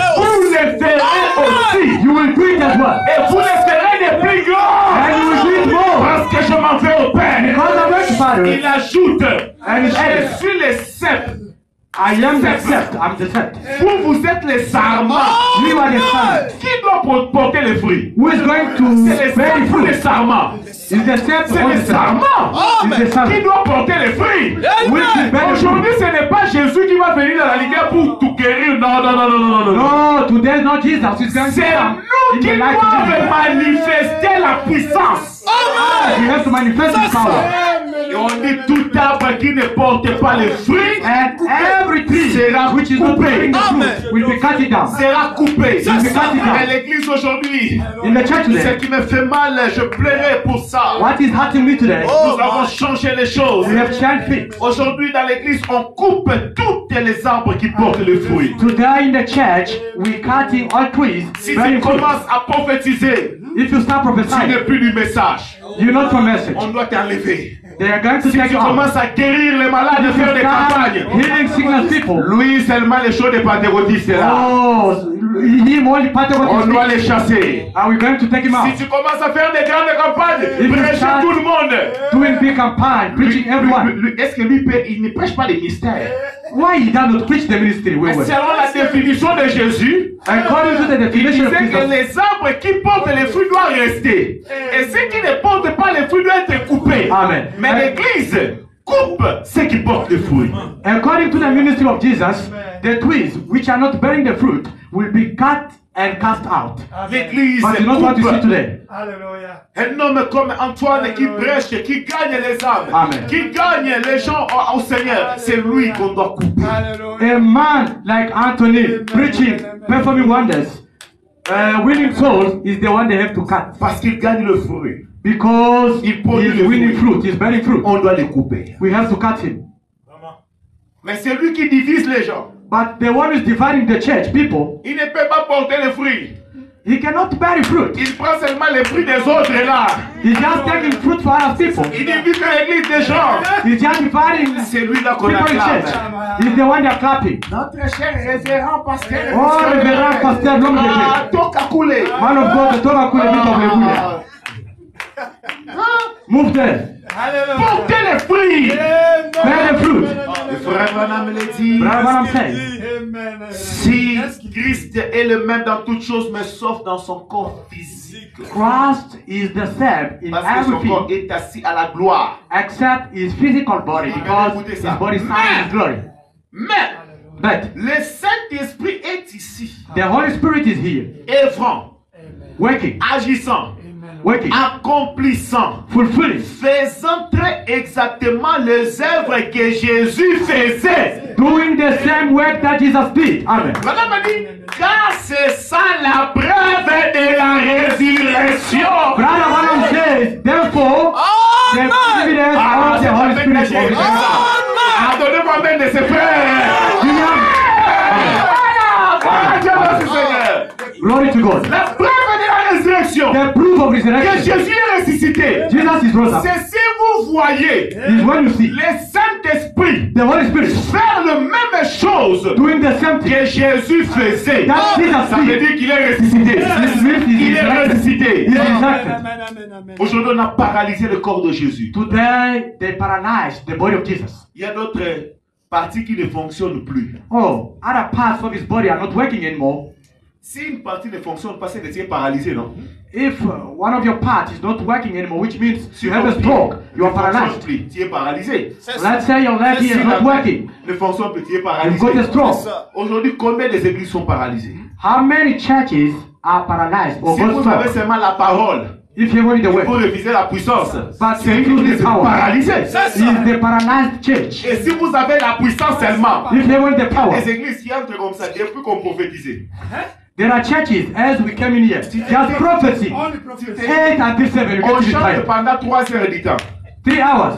les ferez aussi. you will do it as well. Et vous les ferez des plus grands. And you will do it more. Parce que je m'en vais au Père. Because I work Father. Il ajoute, And he je said, suis le sept. I am the sept. I'm the sept. Vous, vous êtes les sarments. You are the seven. Qui doit por- porter les fruits? Who is going C'est les to bear sept ou les fruit? sarments? Is the sept C'est or les the seven? sarments. Is the Qui seven. doit porter les fruits? Which is better Aujourd'hui, ce n'est pas Jésus qui va venir dans la lumière pour tout guérir. Non, non, non, non, non, non. non. No, today is not Jesus. He's going to C'est come nous in qui the light of doivent Jesus. manifester la puissance. We have to manifest His power. Et on dit tout arbre qui ne porte pas les fruits And every tree sera which is not bearing coupé. the fruit will be cut it down. Sera coupé. Ça, c'est ça. Et l'église aujourd'hui, In the church ce today, qui me fait mal, je plairais pour ça. what is hurting me today, Nous avons changé les choses. we have changed things. Aujourd'hui, dans l'église, on coupe toutes les arbres qui portent le fruit. Today in the church, we cutting all trees. Si bearing tu fruit. commences à prophétiser, If you start tu n'es prophesying, plus du message. you're not from message. On doit t'enlever. They are going to Si take tu you out. commences à guérir les malades, If you faire des start campagnes, healing sickness people, lui seulement les choses des pentecôtistes là. oh, him only part of On what doit is les chasser. Are we going to take him out? Si tu commences à faire des grandes campagnes, If you prêcher start- tout le monde. Doing big campaign, preaching Lui- everyone. lui- lui- Est-ce que lui, peut- il ne prêche pas les mystères? Why he does not preach the ministry? Wait, wait. Selon la définition de Jésus, According to the il definition of disait que Jesus, les arbres qui portent les fruits doivent rester. Et ceux qui ne portent pas les fruits doivent être coupés. Amen. Mais l'église coupe ceux qui portent les fruits. according to the ministry of Jesus, the trees which are not bearing the fruit will be cut and cast out. L'église But you know what you see coupe. today? Hallelujah. Un homme comme Antoine qui prêche, qui gagne les âmes, Amen. qui gagne les gens au, au Seigneur, c'est lui qu'on doit couper. Hallelujah. A man like Anthony preaching, performing wonders, uh, winning souls is the one they have to cut Parce qu'il gagne le fruit. because Il produit he's le winning fruit. fruit, he's bearing fruit. On doit les couper. We have to cut him. Mais c'est lui qui divise les gens. But the one who's dividing the church, people, Il ne peut pas porter les fruits. he cannot bear fruit. Il prend seulement les fruits des autres là. He's just taking fruit for other people. Il divise l'église des gens. He's just dividing C'est lui là qu'on people in acclame. church. He's the one they're clapping. Notre cher révérend pasteur. Oh, révérend pasteur, l'homme de Dieu. Ah, toka coulé. Man of God, the Torah could have been of Hallelujah. Move there. Portez les fruits. Bear the fruit. Le frère Branham le dit. Brother, what I'm saying. Amen. Si Christ est le même dans toutes choses, mais sauf dans son corps physique. Christ is the same in Parce que son corps everything est assis à la gloire. except his physical body because his body stands in his glory. Mais But le Saint-Esprit est ici, the Holy Spirit is here, œuvrant, working, agissant, working, accomplissant, fulfilling, faisant très exactement les œuvres que Jésus faisait. doing the same work that Jesus did. Amen. Voilà, m'a dit, car c'est ça la preuve de la résurrection. Brother Branham says, therefore, the evidence Ah, of c'est the pas Holy fait Spirit que of j'ai- resurrection. Ah, donnez-moi même de ses frères. William, Ah, Dieu merci Seigneur. glory to God. La preuve de la résurrection. The proof of Que resurrection. Jésus est ressuscité. Jesus is rose up. C'est si vous voyez Is when you see le Saint-Esprit the Holy Spirit faire la même chose doing the same thing que Jésus faisait. that Jesus Ça veut did. dire qu'il est ressuscité. This means he's Il est resurrected. ressuscité. He's resurrected. Aujourd'hui, on a paralysé le corps de Jésus. Today, they paralyzed the body of Jesus. Il y a d'autres parties qui ne fonctionnent plus. Oh, other parts of his body are not working anymore. Si une partie ne fonctionne pas, c'est que tu es paralysé, non? If uh, one of your parts is not working anymore, which means Si you have a ton stroke, pied you are ne fonctionne paralyzed. plus, tu es paralysé. Let's say your leg Si is la not main working. ne fonctionne plus, tu es You've paralysé. got a stroke. Aujourd'hui, combien des églises sont paralysées? How many churches are paralyzed or Si got vous avez stroke? seulement la parole, If you only the il word, faut refuser la puissance. but C'est you une use église the power. paralysée. Is the paralyzed church. Et si vous avez la puissance seulement, If you want the power, les églises qui entrent comme ça, depuis qu'on prophétisait. there are churches as we came in here. Just prophecy. Eight until seven. You On get to the chante time. pendant trois heures du temps. Three hours.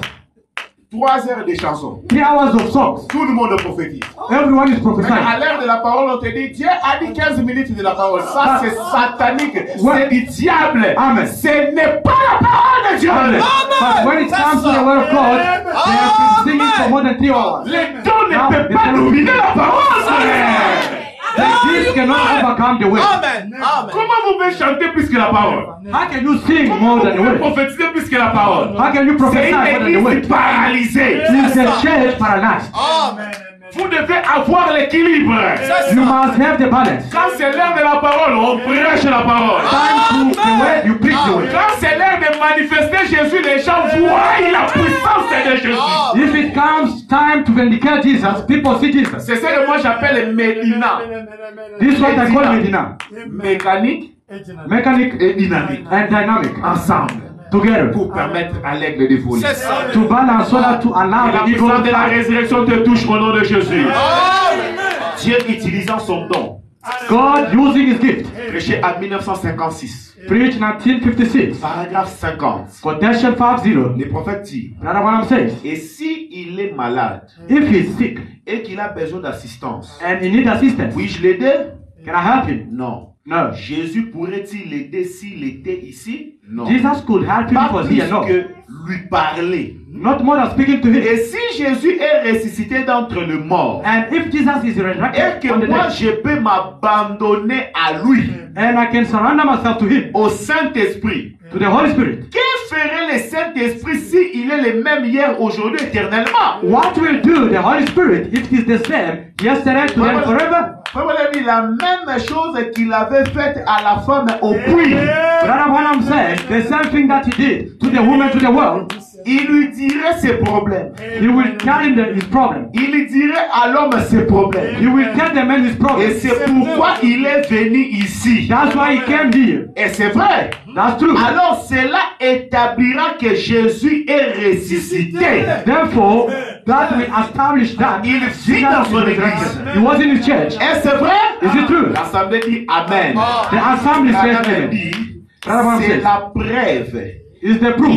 Trois heures de chansons. Three hours of songs. Tout le monde prophétise. Everyone is Mais à prophesying. l'heure de la parole, on te dit, Dieu a dit quinze minutes de la parole. Ça, c'est satanique. Ouais. C'est du diable. Amen. Ce n'est pas la parole de Dieu. Amen. But when it comes to the word of God, they have been singing for more than three hours. Les dons Now, ne peuvent the pas devil- dominer la parole. frère. The gifts cannot overcome the word. Amen. Amen. Comment vous pouvez chanter plus que la parole? How can you sing Comment more vous than the pouvez word? prophétiser plus que la parole? How can you prophesy C'est more une than the église word? paralysée. Is the church paralyzed? Amen. Vous devez avoir l'équilibre. You must have the balance. Quand c'est l'heure de la parole, on prêche la parole. Time to the word, you preach the word. Quand c'est l'heure de manifester Jésus, les gens voient la puissance de Jésus. If it comes time to vindicate Jesus, people see Jesus. C'est ce que moi j'appelle Médina. This is what I call Medina. Mécanique Mechanic et dynamique. and dynamic. Ensemble. Together. Pour permettre à l'aigle de voler. C'est ça. To balance so that to Et allow la the eagle puissance to de la fly. résurrection te touche au nom de Jésus. Amen. Dieu utilisant son don. God using his gift. Prêché en mille neuf cent cinquante-six. Preach nineteen fifty-six. Paragraphe cinquante. Quotation fifty. Les prophètes disent, Brother Branham says, et si il est malade if he's sick et qu'il a besoin d'assistance, and he needs assistance, puis-je l'aider? can I help him? Non. No. Jésus pourrait-il l'aider s'il était ici? Non. Jesus could help him Pas because plus he no. que lui parler. Not more than speaking to him. Et si Jésus est ressuscité d'entre les morts, And if Jesus is et resurrected que on the moi dead, je peux m'abandonner à lui, and I can surrender myself to him, au Saint-Esprit, to the Holy Spirit, que ferait le Saint-Esprit s'il est le même hier, aujourd'hui, éternellement? what will do the Holy Spirit if it is the same yesterday, today, and forever? Frère Branham, la même chose qu'il avait faite à la femme au puits. Brother Branham said the same thing that he did to the woman to the world. Il lui dirait ses problèmes. He will tell him the, his problem. Il lui dirait à l'homme ses problèmes. He will tell the man his Et problem. c'est pourquoi il est venu ici. That's why he came here. Et c'est vrai. That's true. Alors cela établira que Jésus est ressuscité. Therefore, that will establish that Il Jesus vit dans is son église. resurrected. He was in his church. Et c'est vrai. Is it true? L'assemblée dit Amen. The assembly says L'assemblée amen. dit Brother c'est says, la preuve is the proof.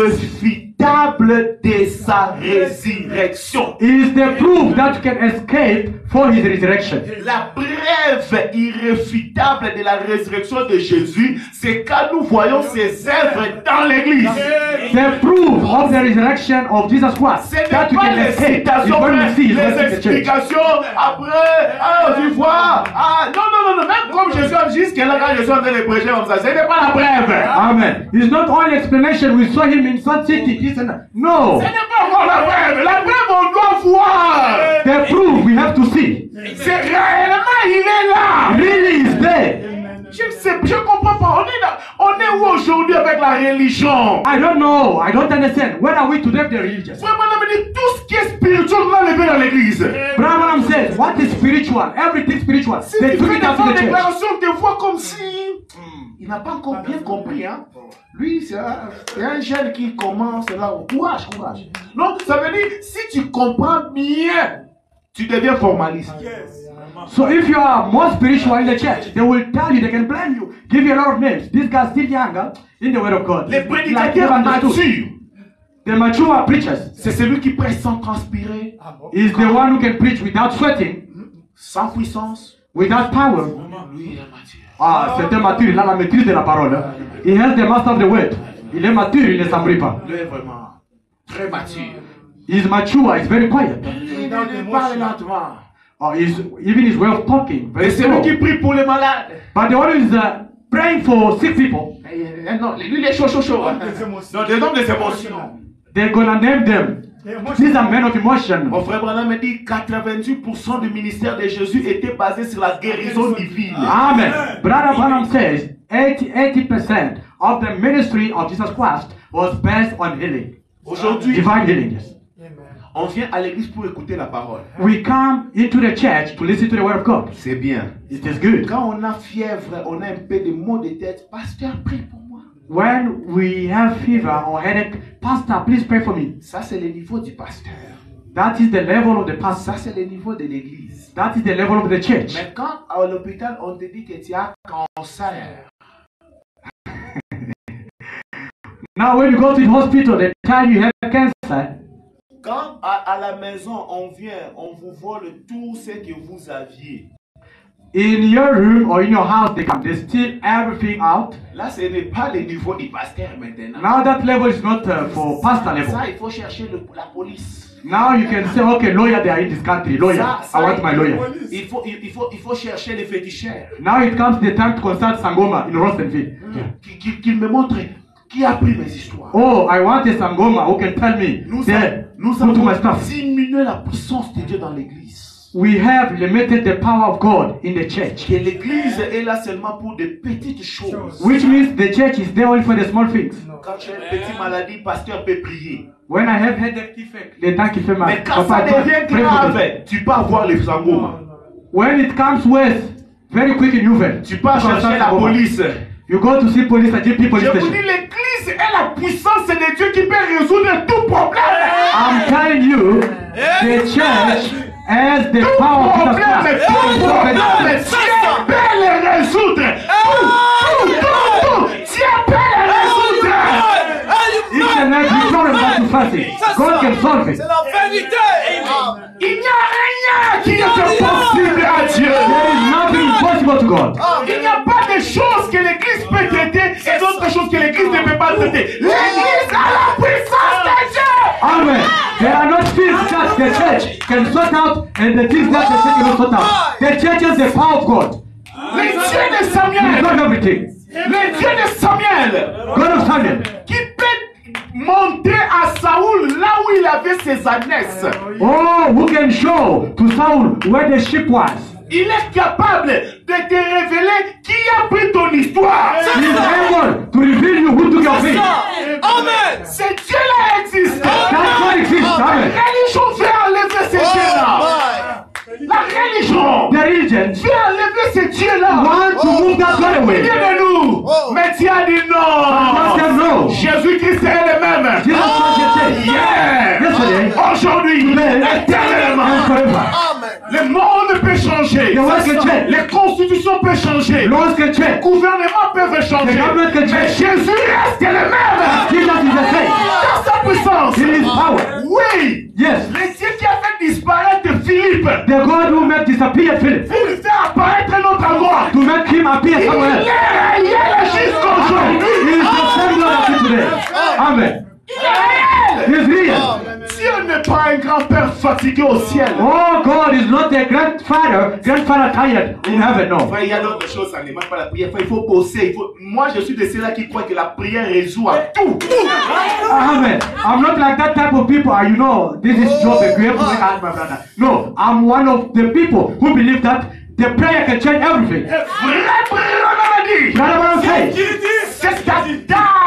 irréfutable de sa résurrection. Is the proof that you can escape for his resurrection. La preuve irréfutable de la résurrection de Jésus, c'est quand nous voyons ses œuvres dans l'église. The proof of the resurrection of Jesus Christ Ce n'est that you pas can les escape is citations, when you see his les resurrection in the church. explications après, ah, tu vois, ah, non, non, non, non, même comme Jésus a dit jusqu'à là, quand Jésus a de prêcher comme ça, ce n'est pas la preuve. Amen. It's not only explanation. We saw him in such city. This and that. No. Ce n'est pas encore la preuve. La preuve, on doit voir. The proof we have to see. C'est réellement, il est là. Really is there. Je sais, je comprends pas. On est, là, on est où aujourd'hui avec la religion? I don't know. I don't understand. Where are we today with the religion? Vraiment, on me dit tout ce qui est est spirituel, on l'a levé dans l'église. Branham says, what is spiritual? Everything spiritual. Si They tu took fais it des out to bonnes the church. déclarations, on te voit comme si il n'a pas encore bien compris. Hein? Lui, c'est un, c'est un jeune qui commence là. Courage, courage. Donc, ça veut dire, si tu comprends bien, tu deviens formaliste. So if you are more spiritual in the church, they will tell you, they can blame you, give you a lot of names. This guy's still younger in the word of God. Les Like prédicateurs they've understood. matures, The mature preachers c'est celui qui prêche sans transpirer, is the one who can preach without sweating, sans puissance. without power. Lui, il est mature. Ah, c'est un mature, il a la maîtrise de la parole. Hein. He has the master of the word. Il est mature, il ne s'embrouille pas. Lui est vraiment très mature. He's mature, he's very quiet. Il parle lentement. Oh, he's, even his way of talking, very Et c'est lui slow. qui prie pour les malades. But the one who is uh, praying for sick people, Eh, eh, Non, lui, il est chaud, chaud, chaud. hein. Non, des hommes des émotions. they're gonna name them. These are men of emotion. Mon frère Branham me dit quatre-vingt-dix pour cent du ministère de Jésus était basé sur la guérison divine. Amen. Brother Branham says eighty percent of the ministry of Jesus Christ was based on healing. Aujourd'hui, Divine healing, yes. on vient à l'église pour écouter la parole. We come into the church to listen to the word of God. C'est bien. It is good. Quand on a fièvre, on a un peu de maux de tête, pasteur, prie pour moi. When we have fever or headache, Pastor, please pray for me. Ça, c'est le niveau du pasteur. That is the level of the pastor. Ça, c'est le niveau de l'église. That is the level of the church. Mais quand à l'hôpital, on te dit que tu as cancer, Now when you go to the hospital, they tell you you have cancer. quand à, à la maison, on vient, on vous vole tout ce que vous aviez. In your room or in your house, they come, they steal everything out. Là, ce n'est pas le niveau du pasteur maintenant. Now that level is not uh, for pastor level. Ça, il faut chercher le- la police. Now you can say, okay, lawyer, they are in this country. Lawyer, Ça, ça, I want my lawyer. Il faut, il, il faut, il faut chercher les féticheurs. Now it comes the time to consult Sangoma in Rostenville. Qui, qui, qui me montre qui a pris mes histoires. Oh, I want a Sangoma who can tell me. Nous, There, nous go to my avons stuff. diminué la puissance de Dieu dans l'église. We have limited the power of God in the church. Que l'église est là seulement pour de petites choses. Which means the church is there only for the small things. Quand tu as une petite maladie, pasteur peut prier. When I have headache defect, the temps qu'il fait mal. Mais quand ça Papa, devient pray for me. grave, tu peux avoir les sangoma. When it comes worse, very quick in Uvel. Tu peux chercher la police. You go to see police at G P police Je vous station. dis, l'église est la puissance de Dieu qui peut résoudre tout problème. I'm telling you, the church has the Tout power of Jesus problème, Christ. tout problème, Dieu peut le résoudre. Tout, tout, tout, tout, Dieu peut le résoudre. Each and every problem that you face, God can solve it. C'est la vérité. Il n'y a rien qui est impossible à Dieu. There is nothing impossible to God. Il n'y a pas de choses que l'église peut traiter et d'autres choses que l'église ne peut pas traiter. L'église a la puissance de Dieu. Amen. There are not things that the church can sort out and the things that the church cannot sort out. The church has the power of God. Le Dieu de He's Samuel, got everything. le Dieu de Samuel, God of Samuel. qui peut montrer à Saoul là où il avait ses ânesses. Oh, who can show to Saul where the sheep was? Il est capable de te révéler qui a pris ton histoire. He is able to reveal you who took your faith. Amen. Ce Dieu-là existe. That's what exists. La Amen. religion veut enlever ce Dieu-là. La religion The religion veut enlever ce Dieu-là. want to move that God away. Viens de nous. Mais Dieu a dit God said non. no. Jésus-Christ est le même. Jesus Christ yesterday, Hier, yesterday, aujourd'hui, today, éternellement. and forever. Le monde peut changer. The world can change. Les constitutions peuvent changer. Laws can Les change. gouvernements peuvent changer. The government can Mais change. Jésus reste le même. Jesus is the same. Dans sa puissance. In his power. Oui. Yes. Le Dieu qui a fait disparaître Philippe The God who made disappear Philip pour lui faire apparaître un autre endroit. to make him appear Il somewhere else. est réel He jusqu'aujourd'hui. is the same God as he today. Amen. Il est He réel. is real. Dieu n'est pas un grand-père fatigué au ciel. Oh, God is not a grandfather, grandfather tired in heaven, no. Enfin, il y a d'autres choses, ça ne demande pas la prière. Enfin, il faut bosser. Il faut... Moi, je suis de ceux-là qui croient que la prière résout à tout. Amen. I'm not like that type of people. You know, this is job and you have to make out my brother. No, I'm one of the people who believe that the prayer can change everything. Vrai prière, on a dit. Brother Branham says, C'est ta dalle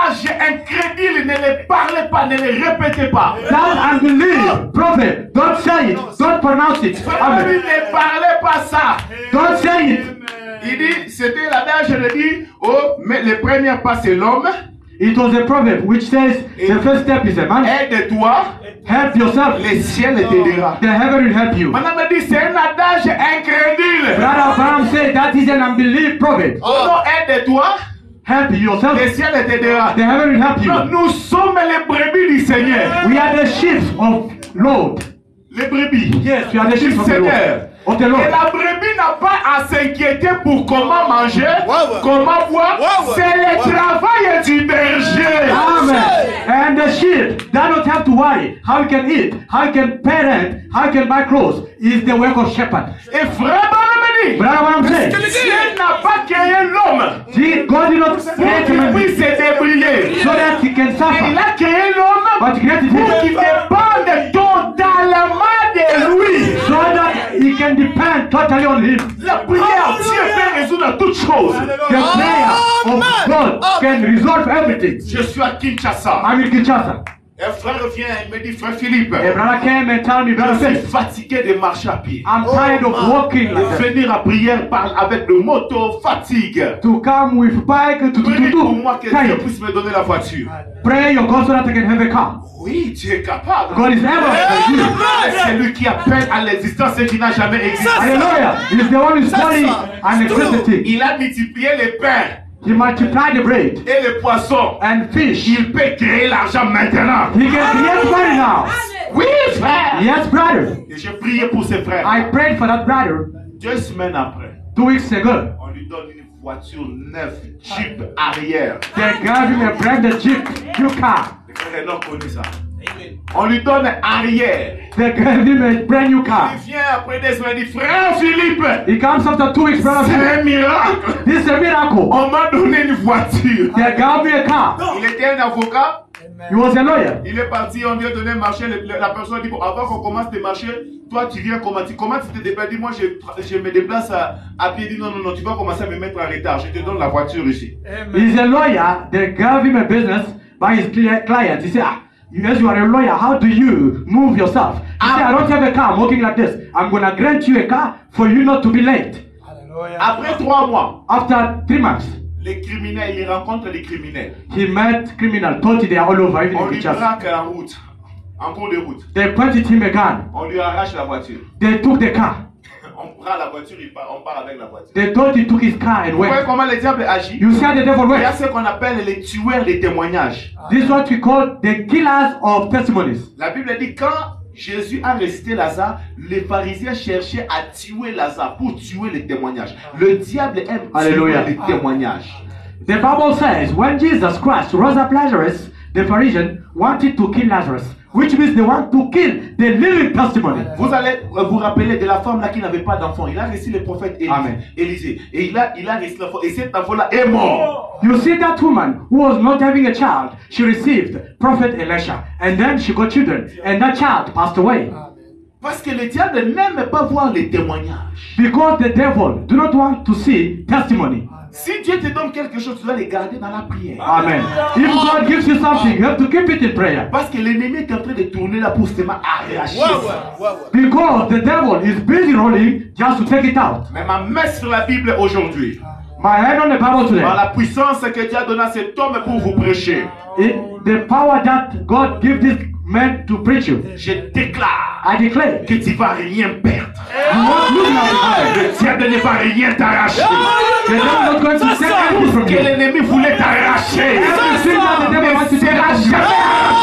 adage incrédule, ne les parlez pas, ne les répétez pas. That unbelief, prophet, don't say it, don't pronounce it. Amen. Amen. Ne parlez pas ça. Don't say it. Il dit, c'était l'adage, je dit, oh, mais le premier pas c'est l'homme. It was a proverb which says the first step is a man. Aide-toi, Help yourself. le ciel t'aidera. The heaven will help you. Maintenant, me dit, c'est un adage incrédule. Brother Abraham said that is an unbelief proverb. Oh non, aide-toi, Help yourself. le ciel t'aidera. The heaven will help you. Non, nous sommes les brebis du Seigneur. We are the sheep of Lord. Les brebis. Yes, we are the Du sheep of the Lord. Seigneur. Of the Et Lord. la brebis n'a pas à s'inquiéter pour comment manger, ouais. comment boire. Ouais, ouais. C'est le travail du berger. Amen. And the sheep does not have to worry how you can eat, how you can pay rent, how you can buy clothes. Is the work of shepherd. Et frère Barnabé, Brother Abraham said, Dieu n'a pas créé l'homme "See, God did not pour create qu'il man puisse se débrouiller. so that he can Il suffer, a créé l'homme but he created pour qu'il him dépende totalement de lui. so that he can depend totally on him. La prière, Dieu peut résoudre toutes choses. The prayer of God can resolve everything." Je suis à Kinshasa. I'm in Kinshasa. Un frère vient, il me dit, frère Philippe, A brother came and told me, brother je suis Philip, fatigué de marcher à pied. I'm tired of walking like that. Venir à prière par, avec le moto, fatigue. To come with bike to to Prie to pour moi que to Dieu tired. puisse me donner la voiture. Pray your God so that I can have a car. Oui, tu es capable. God is able to do it. C'est lui qui appelle à l'existence et qui n'a jamais existé. Hallelujah. He's the one who's calling an electricity. Il a multiplié les pains He multiplied the bread et les poissons. and fish. Il peut créer l'argent maintenant. He can create money now. Oui, frère. Yes, brother. Et j'ai prié pour ses frères. I prayed for that brother Deux semaines après, two weeks ago. on lui donne une voiture neuve, Jeep arrière. They gave him a brand new Jeep, new car. Les frères n'ont connu ça. On lui donne arrière. They gave him a brand new car. Il vient après des semaines, il dit, frère Philippe, He comes after two weeks, brother. c'est un miracle. This is a miracle. On m'a donné une voiture. They gave me a car. Il était un avocat. He was a lawyer. Il est parti, on lui a donné un marché. le- le- La personne dit, bon, avant qu'on commence tes marchés, toi tu viens comment tu, comment tu te déplaces? Dis moi, je, je me déplace à, à pied. Il dit non, non, non, tu vas commencer à me mettre en retard. Je te donne la voiture ici. He's a lawyer. They gave him a business by his cli- client. He said, ah, as you are a lawyer, how do you move yourself? He said, I don't have a car. I'm walking like this. I'm going to grant you a car for you not to be late. Après trois mois, After three months, les criminels, il rencontre les criminels. he met criminals. Thought they are all over, even On in lui Kinshasa. braque en route, en cours de route. They pointed him a gun. On lui arrache la voiture. They took the car. On prend la voiture, il part, on part avec la voiture. They thought he took his car and Vous voyez went. comment le diable agit? You see how the devil Il y a works? ce qu'on appelle les tueurs des témoignages. This is what we call the killers of testimonies. La Bible dit quand Jésus a ressuscité Lazare, les pharisiens cherchaient à tuer Lazare pour tuer les témoignages. Le diable aime Alléluia. tuer les témoignages. The Bible says when Jesus Christ rose up Lazarus, the Phariseans wanted to kill Lazarus, which means they want to kill the living testimony. Vous allez euh, vous rappeler de la femme là qui n'avait pas d'enfant. Il a reçu le prophète Élisée. Amen. Élisée. Et il a, il a reçu l'enfant. Et cet enfant-là est mort. You see that woman who was not having a child, she received Prophet Elisha, and then she got children, and that child passed away. Parce que le diable n'aime pas voir les témoignages. Because the devil do not want to see testimony. Si Dieu te donne quelque chose, tu dois les garder dans la prière. Amen. If God gives you something, you have to keep it in prayer. Parce que l'ennemi est en train de tourner là pour seulement arracher ça. Because the devil is busy rolling just to take it out. Mais ma messe sur la Bible aujourd'hui, My hand on the Bible today. par la puissance que Dieu a donnée à cet homme pour vous prêcher, It, the power that God gives this man to preach you. je déclare I declare, que tu ne vas rien perdre. you won't lose nothing. Le diable ne va rien t'arracher. The devil is not going to take anything from Que you. l'ennemi voulait t'arracher. Everything that the devil wants to Ne take sera from you. jamais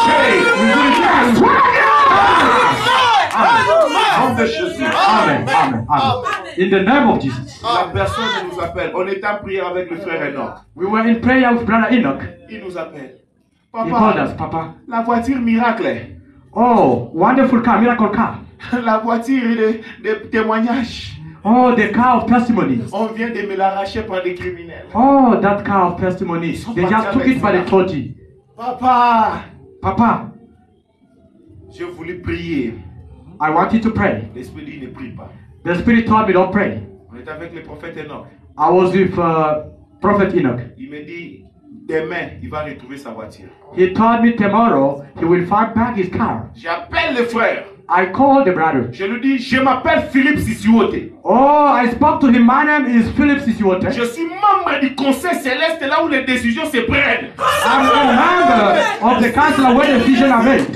arraché. Sois Au nom de Jésus. Amen, amen, amen. In the name of Jesus. La personne nous appelle. On était en prière avec le frère Enoch. We were in prayer with Brother Enoch. Il nous appelle. He called us, Papa, Papa. la voiture miracle. Oh, wonderful car, miracle car. La voiture de, de témoignage. Oh, the car of testimony. On vient de me l'arracher par des criminels. Oh, that car of testimony. They just took it by the thirty. Papa, Papa, j'ai voulu prier. I want you to pray. L'Esprit dit ne prie pas. The Spirit told me don't pray. On est avec le prophète Enoch. I was with uh, Prophet Enoch. Il me dit, demain, il va retrouver sa voiture. He told me tomorrow he will find back his car. J'appelle le frère. I called the brother. Je lui dis, je m'appelle Philippe Sissiote. Oh, I spoke to him. My name is Philip Sissiote. Je suis membre du Conseil Céleste, là où les décisions se prennent. I'm a member of the council where decisions are made.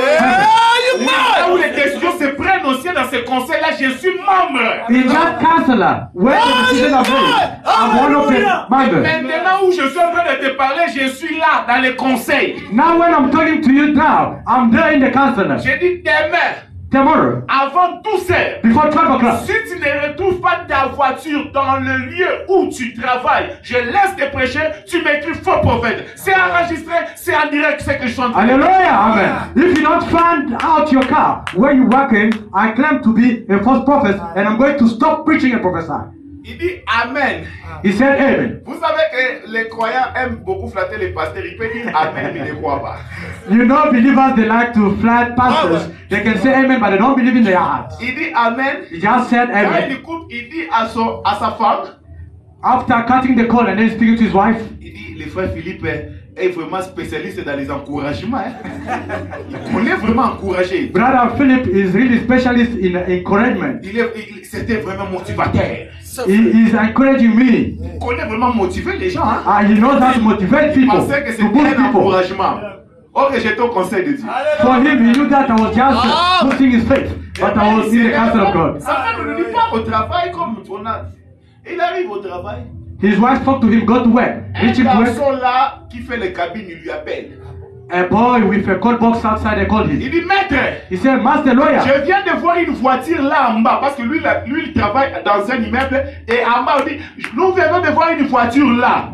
Là où les décisions se prennent aussi dans ce conseil-là, je suis membre. In that council where the decisions are made, I'm one of the members. Maintenant où je suis en train de te parler, je suis là dans le conseil. Now when I'm talking to you now, I'm there in the council. J'ai dit demain, tomorrow, avant douze heures, before twelve o'clock, si tu ne retrouves pas ta voiture dans le lieu où tu travailles, je laisse te prêcher, tu m'écris faux prophète. C'est enregistré, c'est en direct ce que je suis en train de dire. Hallelujah, amen. If you don't find out your car where you're working, I claim to be a false prophet and I'm going to stop preaching and prophesying. Il dit Amen. He said amen. Vous savez que les croyants aiment beaucoup flatter les pasteurs. Ils peuvent dire Amen, mais ils ne croient pas. You know, believers, they like to flat pastors. They can say amen, but they don't believe in their hearts. Il dit Amen. He just said Quand amen. il coupe, il dit à, son, à sa femme. After cutting the call and then speaking to his wife, Il dit, le frère Philippe est vraiment spécialiste dans les encouragements. Hein. Il connaît vraiment encourager. Brother Philip is really specialist in encouragement. Il est, il, c'était vraiment motivateur. He is encouraging me. Il connaît vraiment motiver les gens. Hein. Uh, he knows how to motivate Il people, pensait que to c'était boost un people. encouragement. Or que j'étais au conseil de Dieu. For him, he knew that I was just boosting his faith, but I was in the counsel of God. Sa femme ne lui dit pas au travail comme on a. Il arrive au travail. His wife spoke to him, go to work. Un Reaching to work, garçon là qui fait les cabines, il lui appelle. a boy with a call box outside, they called him. Il dit, maître, He said, Master lawyer, je viens de voir une voiture là en bas, parce que lui, là, lui il travaille dans un immeuble, et en bas, il dit, nous venons de voir une voiture là.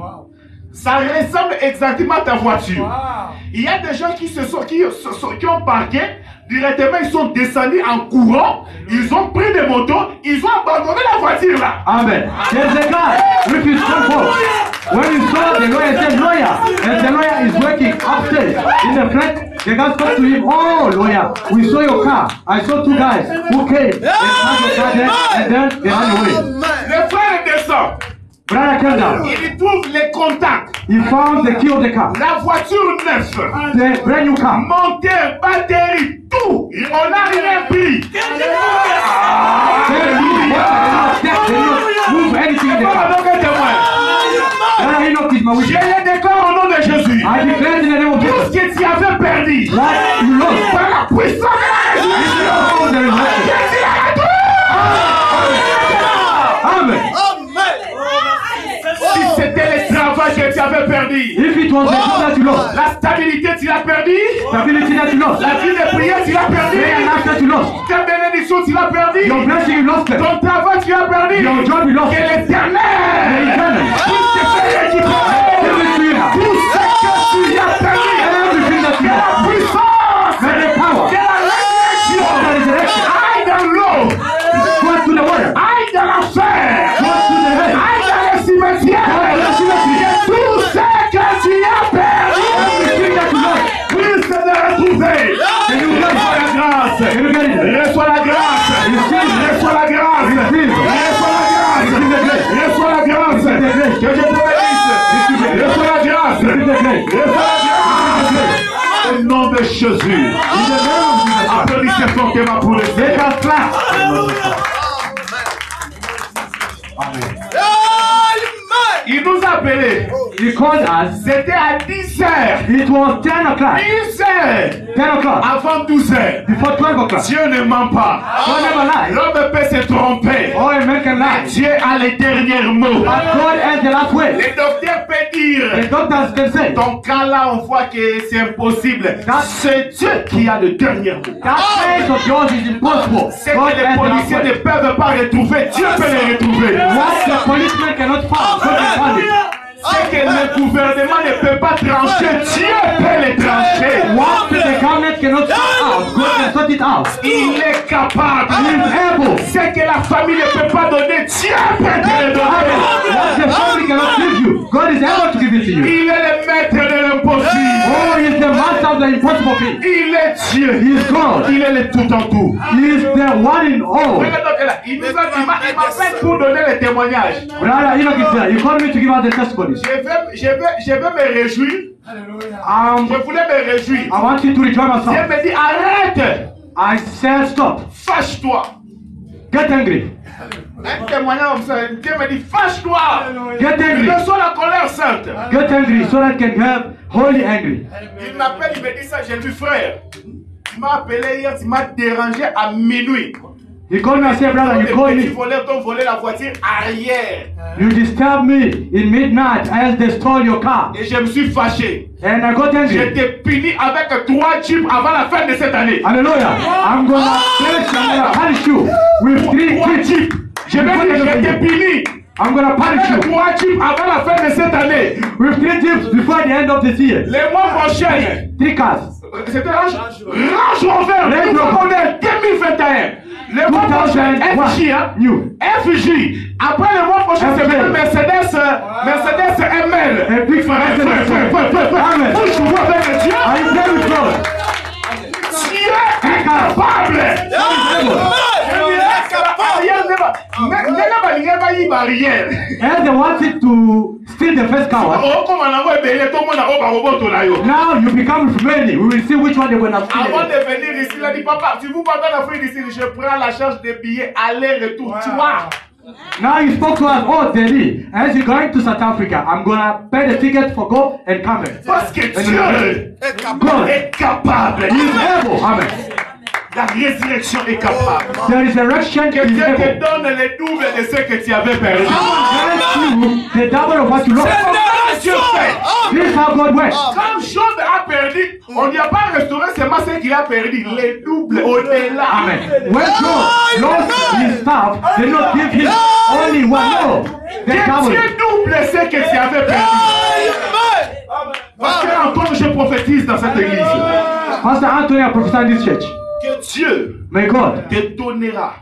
Ça ressemble exactement à ta voiture. Il y a des gens qui, se sont, qui, se sont, qui ont parqué, directement ils sont descendus en courant, ils ont pris des motos, ils ont abandonné la voiture là. amen. There's a guy with his call box. When he saw the lawyer, said, lawyer, and the lawyer is working upstairs in the flat, the guy spoke to him, oh lawyer, we saw your car. I saw two guys who came, they parked the car there, and then they ran away. Le frère descend. Brother came down. Il trouve les contacts. He found the key of the car, La voiture neuve. the brand new car. Moteur, batterie, tout. On n'a rien pris. They didn't move anything in the car. Brother Enoch is my Je witness. les déclare au nom de Jésus. I declare in the name of Tout Jesus, ce que tu avais perdu. that you lost. Par la puissance de la résurrection. Oh, there is nothing. Jésus l'a retrouvé. Amen. Si c'était le travail que tu avais perdu. If it was the job that you lost, La stabilité, tu l'as perdu. stability that you lost, La vie de prière, tu l'as perdu. prayer and life that you lost, Ta bénédiction, tu l'as perdu. your blessing you lost it, Ton travail, tu l'as perdu. your job you lost Que it, l'éternel L'éternel. puisse te faire récupérer give it to you now. tout ce que tu as perdu. Everything that Que you la lost, puissance, may the power, que la résurrection the resurrection, aille dans l'eau, go to the water, aille dans l'enfer, go to the head, aille dans le cimetière. Que tout ce que tu as perdu everything that you lost, puisse te retrouver. and you get Reçois it, la grâce. and you get it. Reçois la grâce. Reçois la grâce. Receive. Reçois la grâce. Reçois la grâce. Que Dieu te bénisse. Reçois la grâce. Reçois la grâce. Au nom de Jésus. Applaudissez fortement pour le Let Seigneur. us clap. Il nous a appelés. He called us. C'était à dix heures. It was ten o'clock, dix heures. ten o'clock, Avant douze heures. before twelve o'clock. Dieu ne ment pas. God never lies. L'homme peut se tromper. Oh, a man can lie. Dieu a les derniers mots. But God has the last word. Les docteurs peuvent The dire, doctors can say, ton cas là, on voit que c'est impossible. C'est Dieu qui a le dernier mot. that case of yours is impossible. C'est God que les has the last policiers ne word. peuvent pas retrouver. Dieu peut les retrouver. What the policeman cannot find, God can find it. C'est que le gouvernement ne peut pas trancher. Dieu peut les trancher. What the government cannot sort out, God can sort it out. Il est capable. He is able. C'est que la famille ne peut pas donner. Dieu peut te le donner. What the family cannot give you, God is able to give it to you. Il est le maître de l'impossible. Oh, he is the master of the impossible thing. Il est Dieu. He is God. Il est le tout en tout. He is the one in all. Regarde là, il nous a il m'a il m'appelle pour donner les témoignages. Brother Enoch is there. You called me to give out the testimonies. Je vais, je vais, je vais me réjouir. Um, Je voulais me réjouir. I want you to rejoin Dieu myself. me dit arrête, I said stop. fâche-toi. Get angry. Un témoignage comme ça, Dieu me dit fâche-toi. Get angry. Reçois la colère sainte. Get angry so that you can have holy angry. Il m'appelle, il me dit ça, j'ai vu frère. Tu m'as appelé hier, tu m'as dérangé à minuit. He called me and said, brother, you Les called petits me. voleurs t'ont volé la voiture arrière. You disturbed me in midnight as they stole your car. Et je me suis fâché. And I got angry. J'étais puni avec trois chips avant la fin de cette année. Hallelujah. I'm gonna punish, I'm gonna punish you with three Trois chips. chips. Je vais dire j'étais puni. I'm gonna punish Avec you trois chips avant la fin de cette année. with three chips before the end of this year. Les mois prochains. Three cars. C'était Range Range Rover. Range Nous Rover. on est deux mille vingt et un. Les mois prochains, F J, hein? New. F J. Après le mois prochain, c'est F J. le Mercedes, euh, Mercedes M L. A big Frère, Mercedes. frère, frère, frère, frère, frère. Amen. Faut que je vois avec Dieu. Are you playing with God? Dieu est capable. And they wanted to steal the first car. Now you become friendly. We will see which one they're going to Avant steal. de venir ici, il a dit papa, si vous partez en Afrique d'ici, je prends la charge des billets aller-retour. Tu vois? Now you spoke to us, oh Daddy, as you're going to South Africa, I'm gonna pay the ticket for go and come back. Parce que Dieu God est capable. is able. Amen. La résurrection est capable. The resurrection Que is Dieu te able. donne le double de ce que tu avais perdu. Grant you the double of what you lost. Comment Dieu fait? This is how God works. Quand Job a perdu, on n'y a pas restauré seulement ce qu'il a perdu, les doubles au-delà. Amen. When God lost his staff, they not give him only one. No, they Que double. Dieu double ce que tu avais perdu. Parce que encore je prophétise dans cette église. Pastor Anthony, I prophesy in this church. Que Dieu May God, te donnera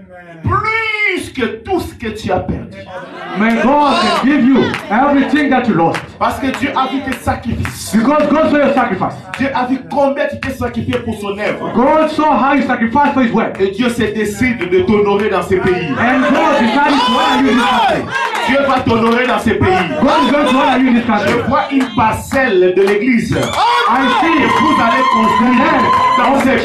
plus que tout ce que tu as perdu. may God can give you everything that you lost. Parce que Dieu a vu tes sacrifices. Because God saw your sacrifice. Dieu a vu combien tu t'es sacrifié pour son œuvre. God saw how you sacrificed for his work. Et Dieu s'est décidé de t'honorer dans ces pays. And God decided to honor you in this country. Dieu va t'honorer dans ces pays. God is going to honor you in this Je country. vois une parcelle de l'église. I Et see vous allez construire dans ces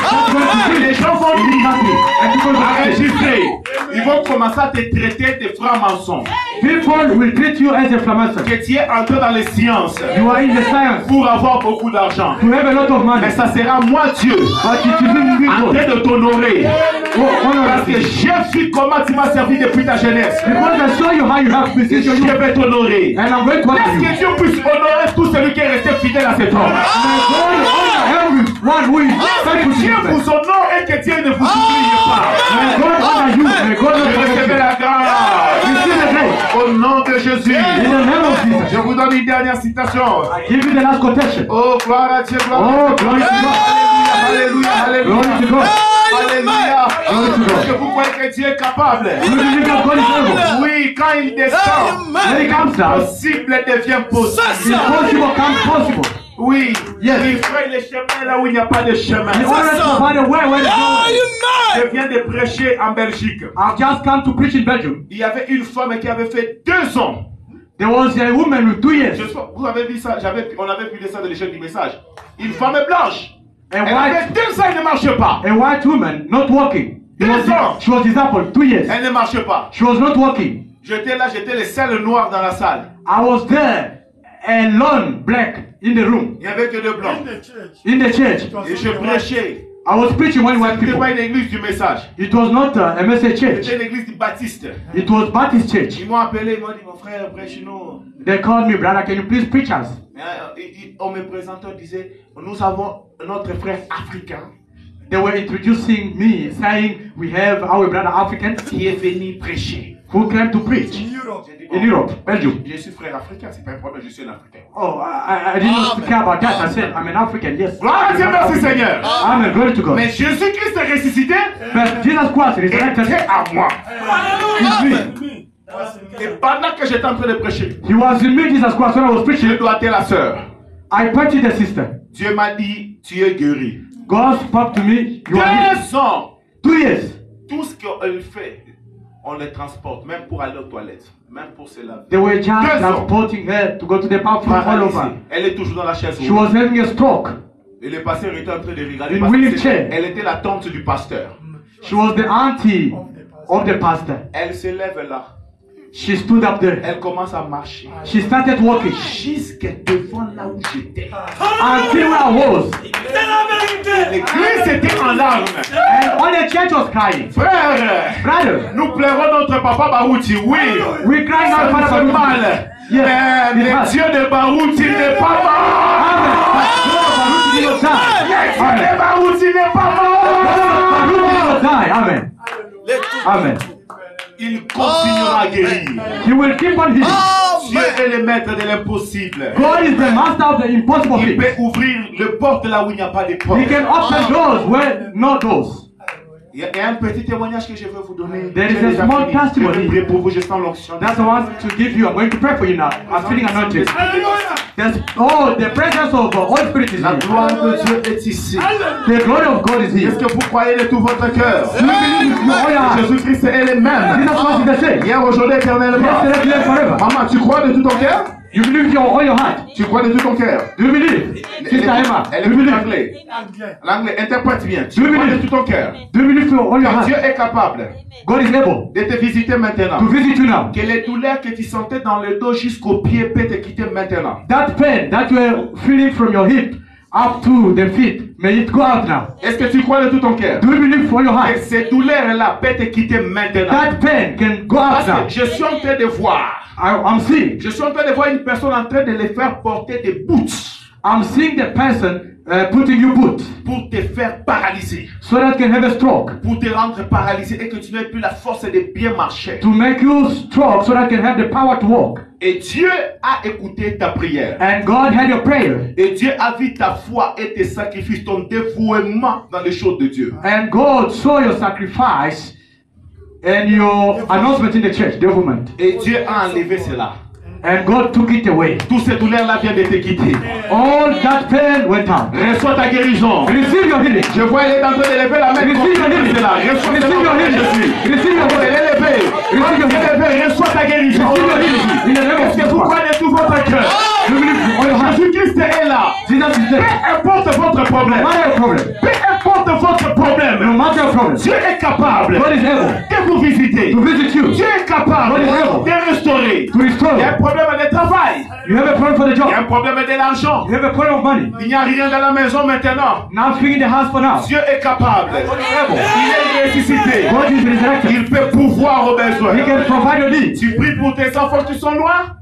pays. Les gens vont dire, enregistrer. Ils vont commencer à te traiter de franc-maçon. people will treat you as a Freemason. Que tu es entré dans les sciences You are in the science pour avoir beaucoup d'argent. to have a lot of money. Mais ça sera moi, Dieu, But it will be en God. train de t'honorer. Oh, honor Parce que us. j'ai vu comment tu m'as servi depuis ta jeunesse. Because I saw you how you have Et position je you. vais t'honorer. And I'm going to honor you. Laisse que Dieu puisse honorer tout celui qui est resté fidèle à cet homme. May God honor everyone who is faithful to Dieu you. vous honore et que Dieu ne vous oublie pas. May God honor you. May God Je honor recevez you. la grâce. Receive the grace. Au nom de Jésus. In the name of Jesus. Je vous donne une dernière citation. I give you the last quotation. Oh, gloire à Dieu, gloire Oh, à Dieu. glory to God. Alléluia, alléluia, Glory to God. alléluia. Glory to God. Est-ce que vous croyez que Dieu est capable? You believe that God is able. Oui, quand il descend, When it comes down, possible devient possible. impossible comes possible. Oui, Yes. il ferait les chemins là où il n'y a pas de chemin. In order to find a way where there's no way. Je viens de prêcher en Belgique. I've just come to preach in Belgium. Il y avait une femme qui avait fait deux ans. There was a woman with two years. Je sais pas, vous avez vu ça, j'avais, on avait vu ça de l'échelle du message. Une femme blanche. A Elle white, avait deux ans, elle ne marche pas. a white woman not walking. She was, Deux ans. she was disabled, two years. Elle ne marche pas. She was not walking. J'étais là, j'étais le seul noir dans la salle. I was there, alone, black, in the room, Il n'y avait que deux blancs. in the church. Et je prêchais. I was preaching when white C'était people. pas une église du message. It was not uh, a message church. C'était une église du Baptiste. It was Baptist church. Ils m'ont appelé, ils m'ont dit, mon frère, prêche-nous. They called me, brother, can you please preach us? Euh, et- et On me présentait, on disait, nous avons notre frère africain They were introducing me, saying we have our brother African qui est venu prêcher. who came to preach J'ai dit, in bon, Europe, Belgium. je suis frère africain, c'est pas un problème, je suis un africain. Oh, I, I didn't know to care about that. I said, I'm an African, yes. Gloire à Dieu, merci Seigneur. Amen, glory to God. Mais Jésus-Christ est ressuscité But Jesus Christ resurrected. était à moi. It's me. Et pendant que j'étais en train de prêcher, He was in me, Jesus Christ, when I was je preaching. dois être la sœur. I pointed the sister. Dieu m'a dit, tu es guéri. God spoke to me. You are healed. Deux ans, Two years. tout ce qu'on elle fait, on les transporte, même pour aller aux toilettes, même pour se laver. They were just Deux ans. transporting her to go to the bathroom all Paralysée. over. Elle est toujours dans la chaise She roulante. was having a stroke. Et le pasteur était en train de regarder. In parce que wheelchair. c'était- elle était la tante du pasteur. She was the auntie of the pastor. Elle se lève là. She stood up there. Elle commence à marcher. She started walking Jusqu'à devant là où j'étais. until where I was. L'église était en larmes. And all the church was crying. Frère, Brother, nous pleurons notre papa Barouti, oui. we crying Ça out nous for fait Barouti. mal. Yes, Mais it le has. Dieu de Barouti n'est pas mort. Amen. But God of Baruti did not die. Le Dieu Amen. de Barouti n'est pas God of mort. Baruti did not die. Amen. Amen. Il continuera à guérir. He will keep on healing. Dieu est le maître de l'impossible. God is the master of the impossible Il things. peut ouvrir le porte là où il n'y a pas de porte. He can open doors where no doors. Il y a il y a un petit témoignage que je veux vous donner. There is J'ai a déjà small fini. Je testimony. vais prier pour vous, je sens l'onction. That's the one to give you. I'm going to pray for you now. I'm feeling anointed. There's, oh, the presence of the Holy Spirit is La here. gloire de Dieu est ici. The glory of God is here. Est-ce que vous croyez de tout votre cœur? You believe with your whole heart. Jésus-Christ est le même. Jesus Christ is the same. Hier, aujourd'hui, éternellement. Yesterday, today, forever. Maman, tu crois de tout ton cœur? You believe with your, all your heart. Tu crois de tout ton cœur? Do you believe? Sister Emma, Elle do you est believe? anglais. L'anglais, interprète bien. Tu Oui, crois oui. de tout ton cœur? Do you believe with all your Que Dieu heart? est capable God is able de te visiter maintenant. to visit you now. Que les douleurs que tu sentais dans le dos jusqu'au pied peut te quitter maintenant. That pain that you are feeling from your hip up to the feet, may it go out now. Est-ce que tu crois de tout ton cœur? Do you believe for your Que heart? ces douleurs-là peuvent te quitter maintenant. That pain can go out Parce now. que je suis en train de voir. I, I'm seeing. Je suis en train de voir une personne en train de les faire porter des boots I'm seeing the person uh, putting you boot pour te faire paralyser. so that you can have a stroke. Pour te rendre paralysé et que tu n'aies plus la force de bien marcher. To make you stroke so that you can have the power to walk. Et Dieu a écouté ta prière. And God had your prayer. Et Dieu a vu ta foi et tes sacrifices, ton dévouement dans les choses de Dieu. And God saw your sacrifice and your announcement in the church, the movement. Et Dieu a enlevé cela. And God took it away. Toutes ces douleurs-là viennent de te quitter. All that pain went out. Reçois ta guérison. Receive your healing. Je vois elle est en train de lever la main. Receive your healing. Cela. Reçois Receive your healing. Receive your Elle healing. est levée. Receive your healing. Elle est levée. Reçois ta guérison. Receive your healing. In the name of Est-ce que Jesus vous Christ. croyez de tout votre cœur? You believe with all your heart. Jésus-Christ est là. Jesus is Peu there. importe votre No problème. matter your problem. Peu importe votre No problème. matter your problem. Dieu est capable God is able de vous visiter. to visit you. Dieu est capable God is able de restaurer. to restore Il y a un you. problème de travail. You have a problem for the Il y a job. un problème de l'argent. You have a problem of money. Il n'y a rien dans la maison maintenant. Nothing in the house for now. Dieu est capable. God is able. Il est ressuscité. God is resurrected. Il peut pouvoir aux besoins. He can provide your needs. Tu pries pour tes enfants qui sont loin.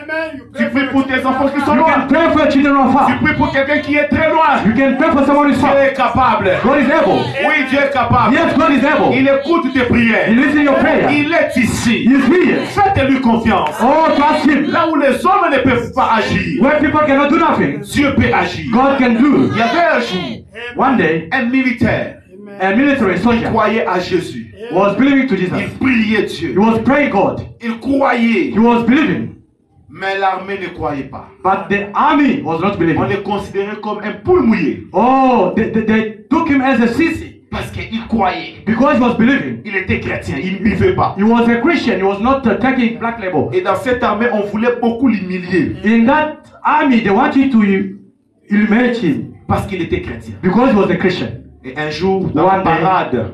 Tu pries pour tes enfants qui sont You loin. can pray for your children Tu of far. pries pour quelqu'un qui est très loin. You can pray for someone who is Dieu far. est capable. God is able. Oui, Dieu est capable. Yes, God is able. Il écoute tes He prières. listens your prayer. Il est ici. He is here. Faites-lui confiance. Oh, trust Him. Là où les hommes ne peuvent pas agir, Where people cannot do nothing, Dieu peut agir. God can do. Il y avait un jour, One day, un militaire a military soldier croyait à Jésus. was believing to Il Jesus. priait He Dieu. was praying God. Il croyait, He was believing. mais l'armée ne croyait pas. But the army was not On believing. le considérait comme un poule mouillé. Oh, they, they, they took him as a sissy Parce qu'il croyait. because he was believing. Il était chrétien, il ne buvait pas. He was a Christian. He was not uh, taking black label. Et dans cette armée, on voulait beaucoup l'humilier. In that army, they wanted to humiliate him Parce qu'il était chrétien. because he was a Christian. Et un jour, dans One la day. parade,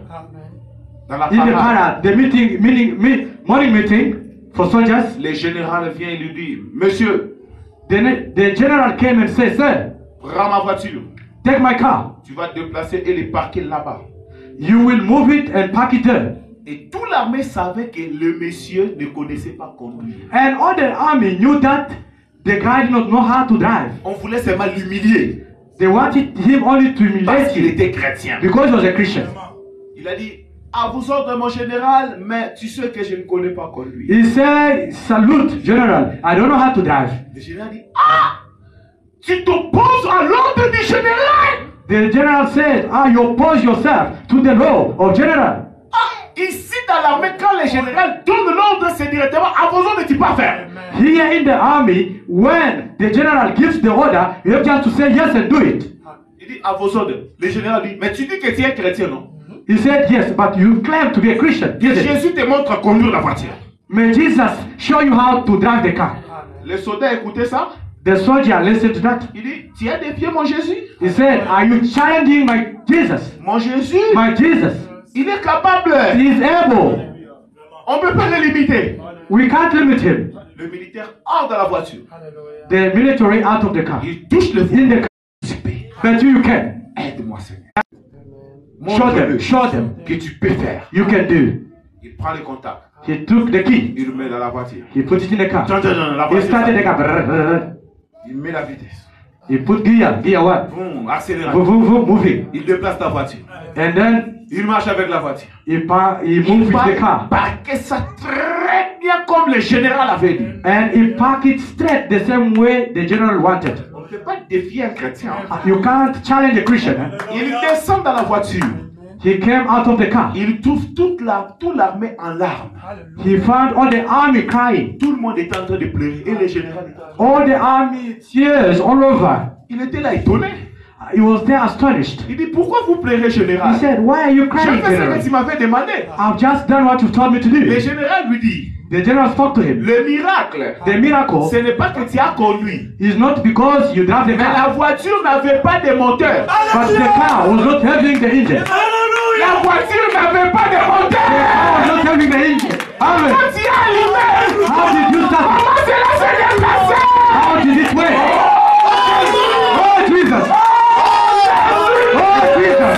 dans la In the parade, parade, the meeting, meeting, me, morning meeting for soldiers, le général vient et lui dit, Monsieur, the, the general came and said, Sir, prends ma voiture. take my car. Tu vas te déplacer et les parquer là-bas. You will move it and park it there. Et toute l'armée savait que le monsieur ne connaissait pas conduire. And all the army knew that the guy did not know how to drive. On voulait seulement l'humilier They wanted him only to parce humiliate qu'il him était chrétien. because he was a Christian. Il a dit, à vous ordres mon général, mais tu sais que je ne connais pas conduire. He said, salute, general. I don't know how to drive. Le général dit, ah, tu t'opposes à l'ordre du général. The general said, ah, you oppose yourself to the law of general. Ah, ici dans l'armée, quand le général donne l'ordre, c'est directement à vos ordres, tu peux faire. Here in the army, when the general gives the order, you have just to say yes and do it. Il dit à vos ordres. Le général dit, mais tu dis que tu es chrétien, non? He said, yes, but you claim to be a Christian. Que Isn't it? Jésus te montre à conduire la voiture. May Jesus show you how to drive the car. Les soldats écoutaient ça. The soldier listened to that. Il dit, tu as défié mon Jésus? He said, are you challenging my Jesus? Mon Jésus, My Jesus. il est capable. He is able. On ne peut pas le limiter. We can't limit him. Le militaire hors de la voiture. The military out of the car. Il touche le In the car. feu. But you can. Aide-moi, Seigneur. Show them. Montre-le Show them. que tu peux faire. You can do. Il prend le contact. He took the key. Il le met dans la voiture. He put it in the car. Attends, attends, attends, la He voiture. started the car. Il met la vitesse. He put gear. Gear what? Boum, Vroom, accélération. vroom, vroom, moving. Il déplace la voiture. And then Il marche avec la voiture. he, pa- he moved Il with va the car. parquer ça très bien comme le général avait dit. And he parked it straight the same way the general wanted. On ne peut pas défier un chrétien. You can't challenge a Christian. eh? Il descend dans la voiture. He came out of the car. Il trouve toute la, toute l'armée en larmes. He found all the army crying. Tout le monde est en train de pleurer. Et le général était là. All the army tears all over. Il était là étonné. He was there astonished. Il dit, pourquoi vous pleurez, He général? said, why are you J'ai crying, fait ce general? que tu m'avais demandé. I've just done what you told me to Le do. général lui dit, The general spoke to him. le miracle, The miracle ce n'est pas que tu as conduit. is not because you drive the Mais la car, voiture n'avait pas de moteur. but the car was not having the engine. La voiture n'avait pas de The moteur. car was not having the engine. Amen. Quand tu as allumé, How did you start? comment cela s'est déplacé? How did it work? Oh, Jesus! Oh, Jesus!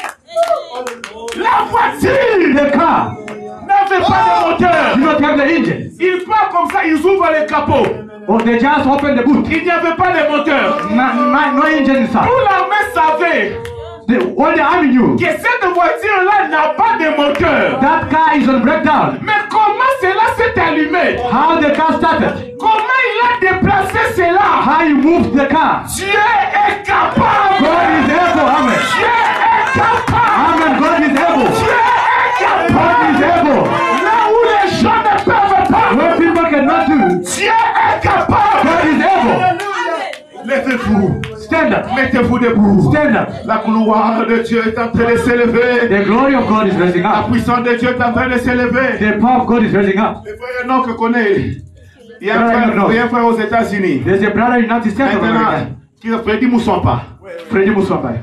La voiture The car n'avait pas de moteur. did not have the engine. Ils partent comme ça, ils ouvrent les capots. Oh, they just opened the boot. Il n'y avait pas de moteur. No, no, no engine inside. Tout l'armée savait The, all the army knew que cette voiture-là n'a pas de moteur. that car is on breakdown. Mais comment cela s'est allumé? How the car started? Comment il a déplacé cela? How you moved the car? Dieu est capable. God is able. Amen. Dieu est capable. Amen. God is able. Dieu est God capable. is able. Là où les gens ne peuvent pas, What people cannot do, Dieu est capable. God is able. Levez-vous. Stand up. Mettez-vous debout. Stand up. La gloire de Dieu est en train de s'élever. The glory of God is rising La up. puissance de Dieu est en train de s'élever. The power of God is rising up. Le frère Enoch que connaît. Il y a un Frère frère, Enoch. il y a un frère aux États-Unis. There's a brother in the United States of Maintenant, America, qui est Freddy Moussamba. Freddie Muswambai.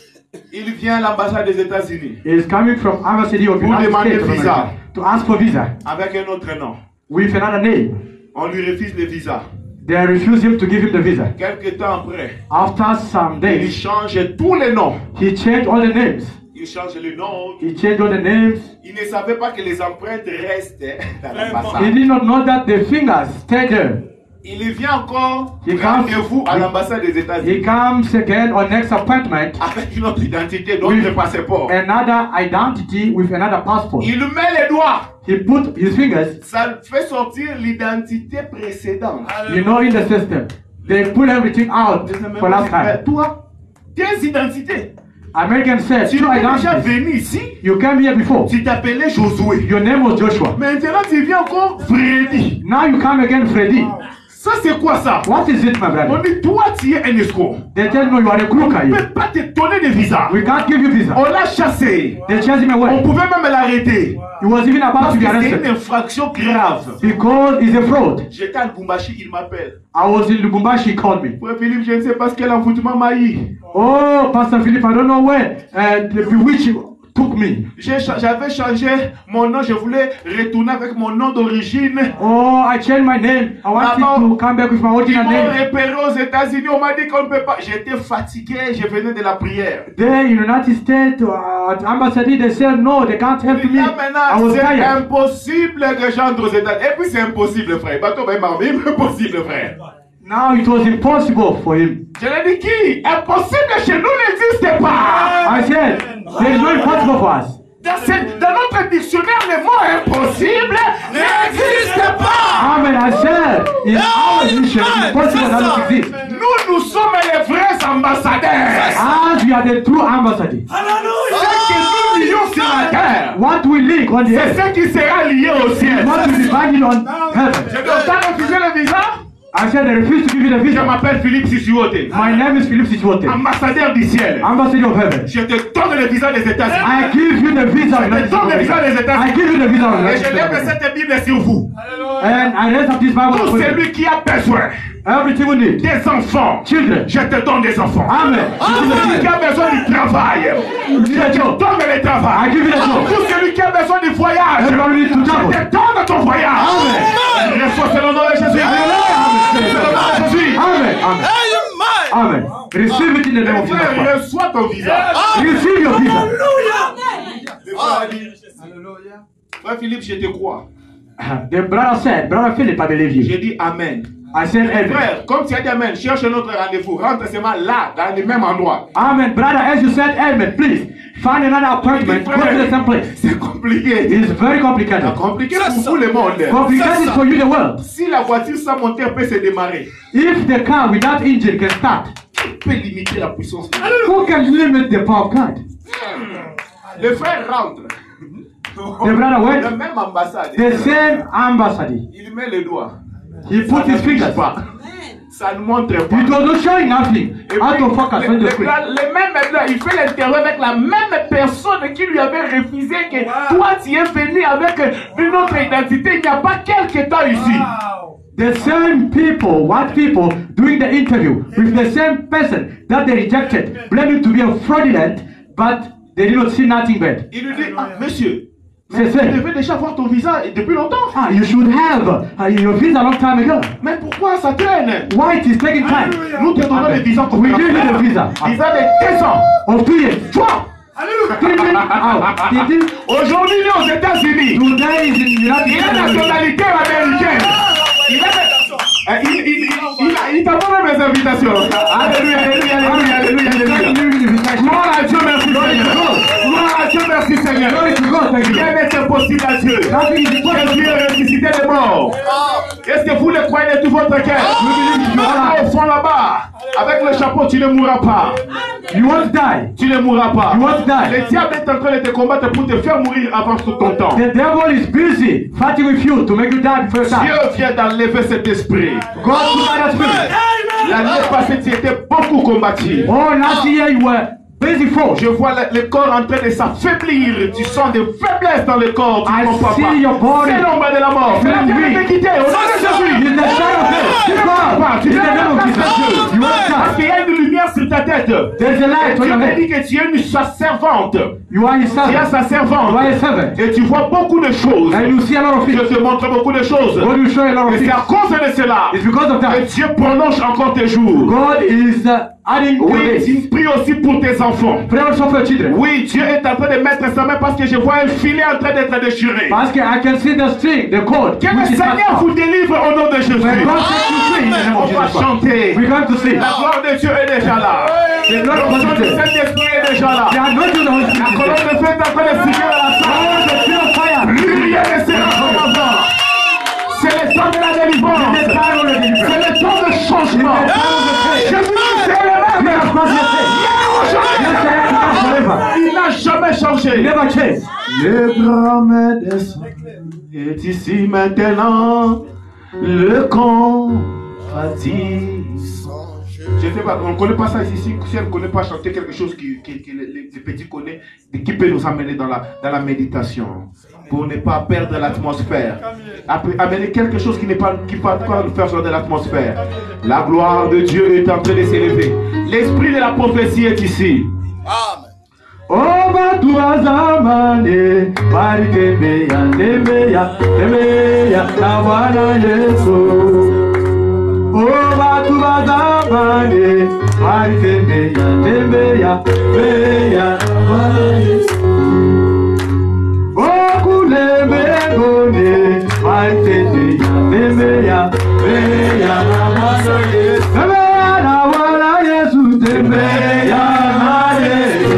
Il vient à l'ambassade des États-Unis He is coming from Embassy of the Pour United demander States of visa. America to ask for visa avec un autre nom. with another name. On lui refuse le visa. They refuse him to give him the visa. Quelque temps après, After some il days, change tous les noms. he changed all the names. Il change le nom. He changed all the names. Il ne savait pas que les empreintes restent dans He l'ambassade. did not know that the fingers stayed there. Il vient encore Il rendez-vous à comes- l'ambassade des He États-Unis comes again on next appointment avec une autre identité, d'autres with passeports. another identity with another passport. Il met les doigts. He put his fingers, Ça fait sortir l'identité précédente. you know, in the system. They pull everything out for last Mais time. toi, tes identités. American said, Tu two es déjà identities. venu ici. You came here before. Tu t'appelais Josué. Your name was Joshua. Maintenant, tu viens encore Freddy. Now you come again, Freddy. Ça, c'est quoi ça? What is it, my On brother? dit, toi, tu es un escroc. They tell me you are a crook. On are ne you? peut pas te donner de visa. We can't give you visa. On l'a chassé. They chased him On away. pouvait même l'arrêter. He was even about Parce to que be c'est une arrested infraction grave. because he's a fraud. J'étais à Lubumbashi, il m'appelle. I was in Lubumbashi, he called me. Frère Philippe, je ne sais pas ce qu'est l'envoûtement maï. Oh, Pastor Philip, I don't know where uh, the bewitch took me. J'ai cha- J'avais changé mon nom, je voulais retourner avec mon nom d'origine. Oh, I changed my name. I wanted Maman, to come back with my Ils original m'ont name. repéré aux États-Unis, on m'a dit qu'on ne peut pas. J'étais fatigué, je venais de la prière. There in the United States, uh, at embassy, they said no, they can't help Et me. là I maintenant, was c'est tired. impossible de rejoindre aux États-Unis. Et puis c'est impossible, frère. Bateau, ben, marmé, impossible, frère. Now it was impossible for him. Je l'ai dit qui? Impossible chez nous n'existe pas. I said, there is no impossible for us. Dans, ce- dans notre dictionnaire, le mot impossible n'existe pas. Amen. I said, in our mission, impossible does not exist. Nous, nous sommes les vrais ambassadeurs. As we are the true ambassadors. Ce que nous lions sur la terre, What we link on the c'est earth, ce qui sera lié au ciel. what we divide it on heaven. Je dois pas refuser le visa. I said I refuse to give you the Je visa. m'appelle Philippe Sissiote. My name is Philip Siswote, Ambassadeur du ciel. ambassador of heaven. Je te donne le visa des États-Unis. I give you the visa of Je te donne le visa des I États-Unis. give you the visa of Et je lève United cette Bible sur vous. And I raise up this Bible Tout for you. celui qui a besoin Everything we need. des enfants, Children. je te donne des enfants. Amen. Tout celui qui a besoin du travail, je te donne le I travail. give you the job. Tout celui qui a besoin du voyage, Everybody needs to je travel. te donne ton voyage. Amen. Reçois c'est le nom de Jésus. C'est le nom de Jésus. Amen. Amen. Amen. Receive it in the name of Jesus Frère, Christ. reçois ton visa. Receive your visa. Frère Philippe, je te crois. The brother said, Brother Philip, I believe you. J'ai dit Amen. I said amen. Frère, comme tu as dit Amen, cherche un autre rendez-vous. Rentre seulement là, dans le même endroit. Amen. Brother, as you said amen, please find another appointment. Go to the same place. C'est compliqué. It's very complicated. C'est compliqué pour vous le monde. Complicated for you, the world. Si la voiture sans moteur peut se démarrer, If the car without engine can start, qui peut limiter la puissance de Dieu? who can limit the power of God? Le frère rentre. The brother went. La même ambassade. The same ambassador. Il met le doigt. He put his fingers. pas. Ça ne montre pas. It was not showing nothing. Et Out puis, of focus on le, the le, screen. la- le même là, il fait l'interview avec la même personne qui lui avait refusé que toi tu es venu avec une autre identité. Il n'y a pas quelque temps ici. The same people, white people, doing the interview with the same person that they rejected, blaming to be a fraudulent, but they did not see nothing bad. Il lui dit, ah, monsieur, C'est tu ça. devais déjà avoir ton visa depuis longtemps. Ah, you should have uh, your visa a long time ago. Mais pourquoi ça traîne? Why it is taking time? Nous te donnons le visa We give you the visa Visa de deux ans. of two years. Toi, Thinking out. Thinking aujourd'hui, il est aux États-Unis. today is in Il United a la States. nationalité américaine. Il a Euh, il, il, il, il, a- il t'a donné mes invitations. Alléluia, alléluia, alléluia, alléluia, alléluia. Gloire à Dieu, merci Seigneur. Gloire à Dieu, merci Seigneur. Rien n'est impossible à Dieu. Que Dieu ait ressuscité les morts. Est-ce que vous le croyez de tout votre cœur? Là, au fond là-bas, avec le chapeau, tu ne mourras pas. You won't die. Tu ne mourras pas. You won't die. Le diable est en train de te combattre pour te faire mourir avant tout ton temps. The devil is busy fighting with you to make you die before you die. Dieu vient d'enlever cet esprit. God to that spirit. L'année passée, tu étais beaucoup combattu. Oh, last year you were busy for. Je vois le, le corps en train de s'affaiblir. Tu sens des faiblesses dans le corps. Tu I ne comprends see pas. your body. C'est l'ombre de la mort. Mais la feeling Bible weak. te quitter. Au nom de Jésus. In the shadow of death. Tu ne Keep comprends pas. on. Tu In ne the name of comprends Jesus. pas. You won't Parce die. qu'il y a une lumière sur ta tête. There's a light on Dieu your me head. dit que tu es une sa servante. You are his Tu es servant. sa You are servante. his servant. Et tu vois beaucoup de choses. And you see a lot of Je things. te montre beaucoup de choses. God will show you a lot of Et c'est things. à cause de cela It's because of que that. Dieu prolonge encore tes jours. God is uh, adding to Oui, this. tu pries aussi pour tes enfants. Pray also for your children. Oui, Dieu est en train de mettre sa main parce que je vois un filet en train d'être déchiré. Parce que I can see the string, the cord. Que le which is Seigneur not vous out. délivre au nom de Jésus. When God sets you free in the name On of va Jesus Christ. chanter. We're going to sing. La gloire de Dieu est déjà là. The Lord L'onction was du there. Saint-Esprit est déjà là. The anointing of the Holy La Spirit. colonne de feu est en train de signer dans la Oh, salle. the fire of fire. Plus rien ne sera comme avant. C'est le temps de la délivrance. The time of the deliverance. C'est le temps de changement. The time of the faith. Je vous dis, c'est le He même. has crossed your faith. Yes, I am forever. Il n'a jamais He changé. never changed. Le grand médecin est ici maintenant. Le compatissant. Je ne sais pas, on ne connaît pas ça ici. Si on ne connaît pas chanter quelque chose qui, qui, qui les, les petits connaissent, qui peut nous amener dans la, dans la méditation. Pour ne pas perdre l'atmosphère. Après, amener quelque chose qui n'est pas, qui pas, pas nous faire sortir de l'atmosphère. La gloire de Dieu est en train de s'élever. L'esprit de la prophétie est ici. Oh, batu wa zamani, bari tembea, tembea, tembea na Bwana Yesu. Oh, batu wa zamani, bari tembea, tembea, tembea na Bwana Yesu. Oh, kule mbinguni, bari tembea, tembea, tembea na Bwana Yesu. Tembea na Bwana Yesu, tembea na Yesu.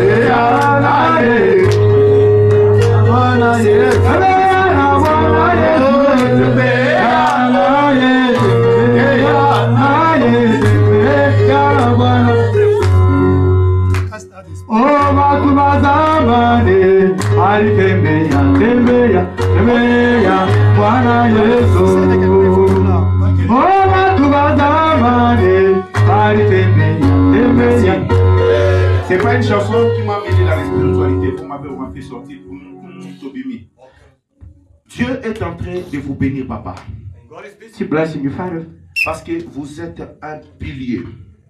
Oh, matubazamani, alitembea, tembea, tembea, Bwana Yesu. Oh, une chanson qui m'a mêlé dans la spiritualité, pour m'avoir fait sortir pour Tobimi. Dieu est en train de vous bénir, papa. God is busy blessing you, Father. Parce que vous êtes un pilier.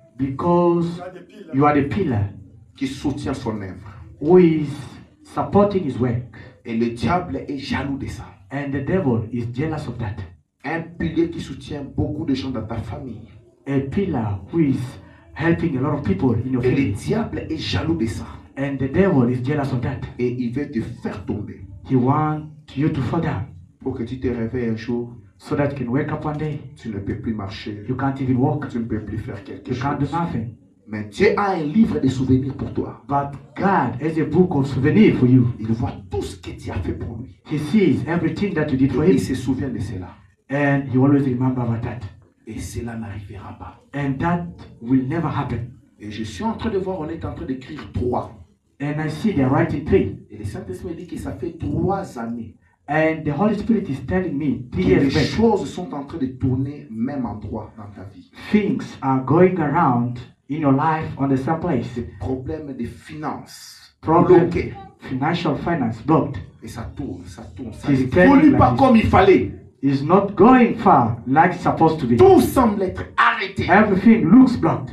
Because you are the pillar qui soutient son œuvre. Who is supporting his work. Et le diable est jaloux de ça. And the devil is jealous of that. Un pilier qui soutient beaucoup de gens dans ta famille. A pillar who is helping a lot of people in your Et family. le diable est jaloux de ça. And the devil is jealous of that. Et il veut te faire tomber. He wants you to fall down. Pour que tu te réveilles un jour. So that you can wake up one day. Tu ne peux plus marcher. You can't even walk. Tu ne peux plus faire quelque you chose. You can't do nothing. Mais Dieu a un livre de souvenirs pour toi. But God has a book of souvenirs for you. Il voit tout ce que tu as fait pour lui. He sees everything that you did for him. Il se souvient de cela. And he always remembers about that. Et cela n'arrivera pas. And that will never happen. Et je suis en train de voir, on est en train d'écrire trois. And I see they're writing three. Et le Saint-Esprit dit que ça fait trois années. And the Holy Spirit is telling me three que years les back, choses sont en train de tourner même endroit dans ta vie. Things are going around in your life on the same place. Des problèmes de finances. Problem, bloqués. Financial finance blocked. Et ça tourne, ça tourne. Ça It's ne évolue pas like comme il fallait. It's not going far like it's supposed to be. Tout semble être arrêté. Everything looks blocked.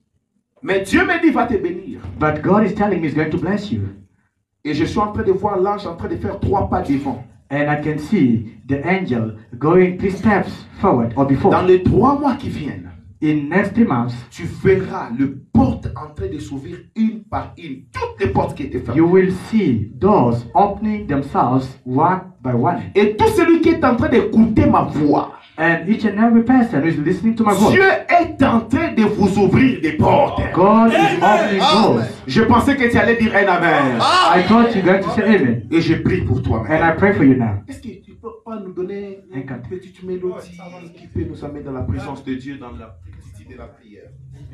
Mais Dieu me dit, va te bénir. But God is telling me He's going to bless you. Et je suis en train de voir l'ange en train de faire trois pas devant. And I can see the angel going three steps forward or before. Dans les trois mois qui viennent, in next three months, tu verras le porte en train de s'ouvrir une par une. Toutes les portes qui étaient fermées. You will see doors opening themselves one by one. Et tout celui qui est en train d'écouter ma voix. And each and every person who is listening to my voice. Dieu est en train de vous ouvrir des portes. God is opening doors. Je pensais que tu allais dire un amen. I thought you were going to say amen. Et je prie pour toi And I pray for you now. Est-ce que tu peux pas nous donner une petite mélodie qui peut nous amener dans la présence de Dieu, dans la petite de la prière?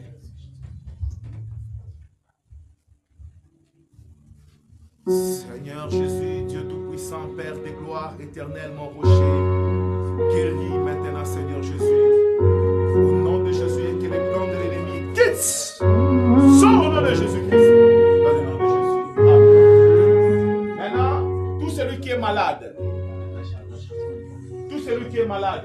Seigneur Jésus, Dieu Tout-Puissant, Père de gloire, éternel, mon rocher, guéris maintenant, Seigneur Jésus. Au nom de Jésus, et que les plans de l'ennemi quittent. Sors au nom de Jésus-Christ. Dans le nom de Jésus. Amen. Maintenant, tout celui qui est malade, tout celui qui est malade,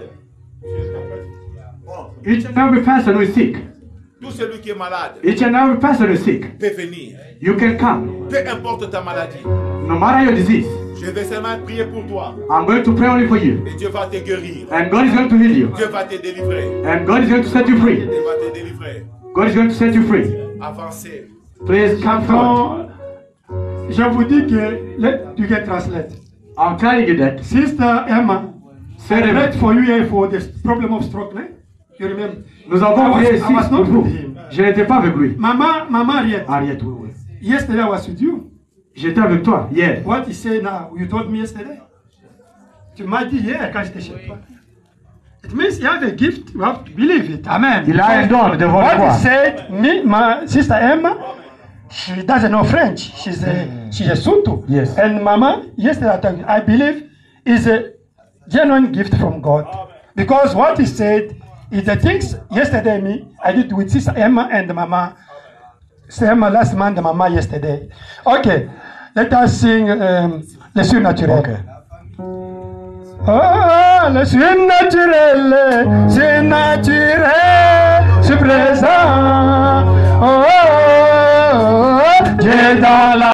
each and every person who is sick, tout celui qui est malade, each and every person who is sick, peut venir. You can come. Peu importe ta maladie. No matter your disease. Je vais seulement prier pour toi. I'm going to pray only for you. Et Dieu va te guérir. And God is going to heal you. Dieu va te délivrer. And God is going to set you free. Dieu va te délivrer. God is going to set you free. Avancez. Please come forward. Je vous dis que let you get translate. I'm telling you that. Sister Emma, I prayed for you here for the problem of stroke, né? You remember? Nous avons prié ici pour vous. Him. Je n'étais pas avec lui. Maman, maman Ariette. Ariette, oui, oui. Yesterday I was with you. J'étais avec toi hier. What you say now? You told me yesterday. Tu m'as dit hier quand j'étais chez toi. It means you have a gift. You have to believe it. Amen. Il a un don devant toi. toi. What he said, me, my sister Emma, she doesn't know French. She's a she's a Sutu. Yes. And Mama, yesterday I told you, I believe is a genuine gift from God. Because what he said is the things yesterday me I did with sister Emma and Mama. Sister Emma last month, Mama yesterday. Okay, let us sing um, le surnaturel. Okay. Oh, le surnaturel, c'est naturel, c'est présent. Oh, oh, oh, Dieu dans la